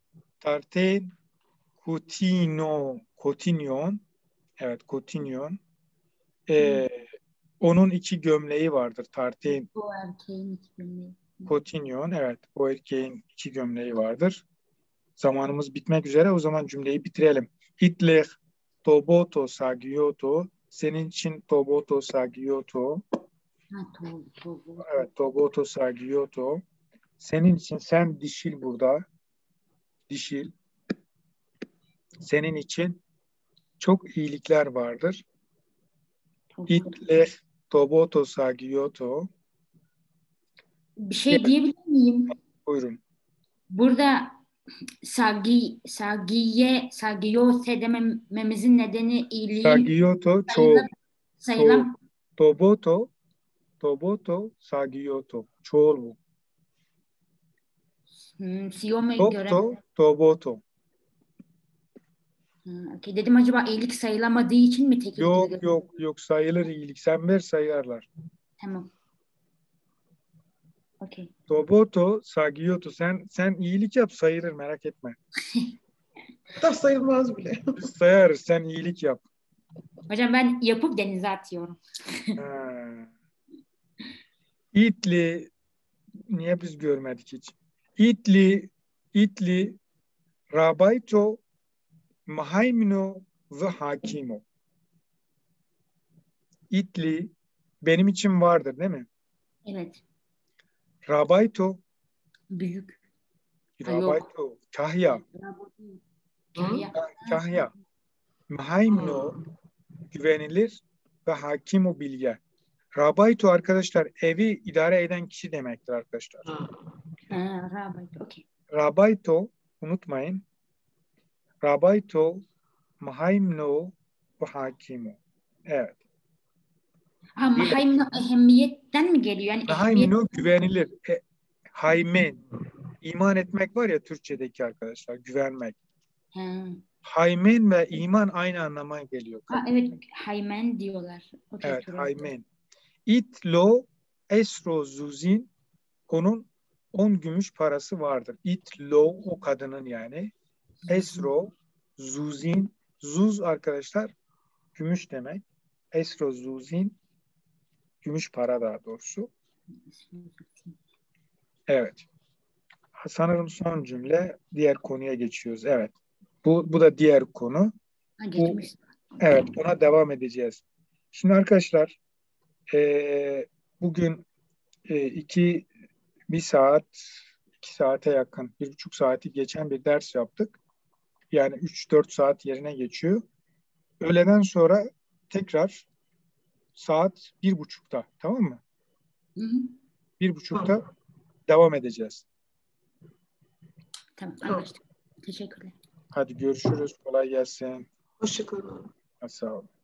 kotinyon. Evet, kotinyon. Onun iki gömleği vardır. Tarten, O erkeğin iki gömleği. kotinyon. Evet, o erkeğin iki gömleği vardır. Zamanımız bitmek üzere. O zaman cümleyi bitirelim. Hitler toboto sagiyoto. Senin için toboto sagiyoto. Evet, toboto sagiyoto. Senin için sen dişil burada. Dişil. Senin için çok iyilikler vardır. Hitler toboto sagiyoto. Bir şey diyebilir miyim? Buyurun. Burada sagiyose dememizin nedeni iyiliğin Sagiyoto çoğul. sayılan Toboto sagiyoto. Çoğul bu. Siyome Top göre. to, toboto. Okay. Dedim acaba iyilik sayılamadığı için mi tekil Yok duygu? yok yok, sayılır iyilik. Sen ver, sayarlar. Tamam. Okay. Toboto, sagiyoto. Sen iyilik yap, sayılır, merak etme. Da sayılmaz bile. Biz sayarız, sen iyilik yap. Hocam ben yapıp denize atıyorum. Ha. İtli, niye biz görmedik hiç? İtli, rabayto, mahaymino ve hakimo. İtli benim için vardır değil mi? Evet. Rabayto, Büyük. Ha, rabayto, kahya, Kahya. kahya. Mahaymino, güvenilir ve hakimo, bilge. Rabayto arkadaşlar evi idare eden kişi demektir arkadaşlar. Rabat. Okay. Rabayto, unutmayın. Rabayto, mahaymino ve hakimo. Evet. Mahaymno ehemmiyetten mi geliyor? Yani ehemmiyet. Mahaymino güvenilir. Haymen. İman etmek var ya Türkçedeki arkadaşlar. Güvenmek. Haymen ve iman aynı anlama geliyor. Evet. Haymen diyorlar. Okay, Evet. Haymen. İtlo esro zuzin, onun 10 gümüş parası vardır. İtlo o kadının yani. Esro zuzin, zuz arkadaşlar gümüş demek. Esro zuzin gümüş para daha doğrusu. Evet. Sanırım son cümle, diğer konuya geçiyoruz. Evet. Bu da diğer konu. Evet, buna devam edeceğiz. Şimdi arkadaşlar bugün bir saat, 2 saate yakın, 1,5 saati geçen bir ders yaptık. Yani 3-4 saat yerine geçiyor. Öğleden sonra tekrar saat 1,5'ta, tamam mı? 1,5'ta devam edeceğiz. Tamam, anlaştık. Teşekkürler. Hadi görüşürüz. Kolay gelsin. Hoşçakalın. Sağ olun.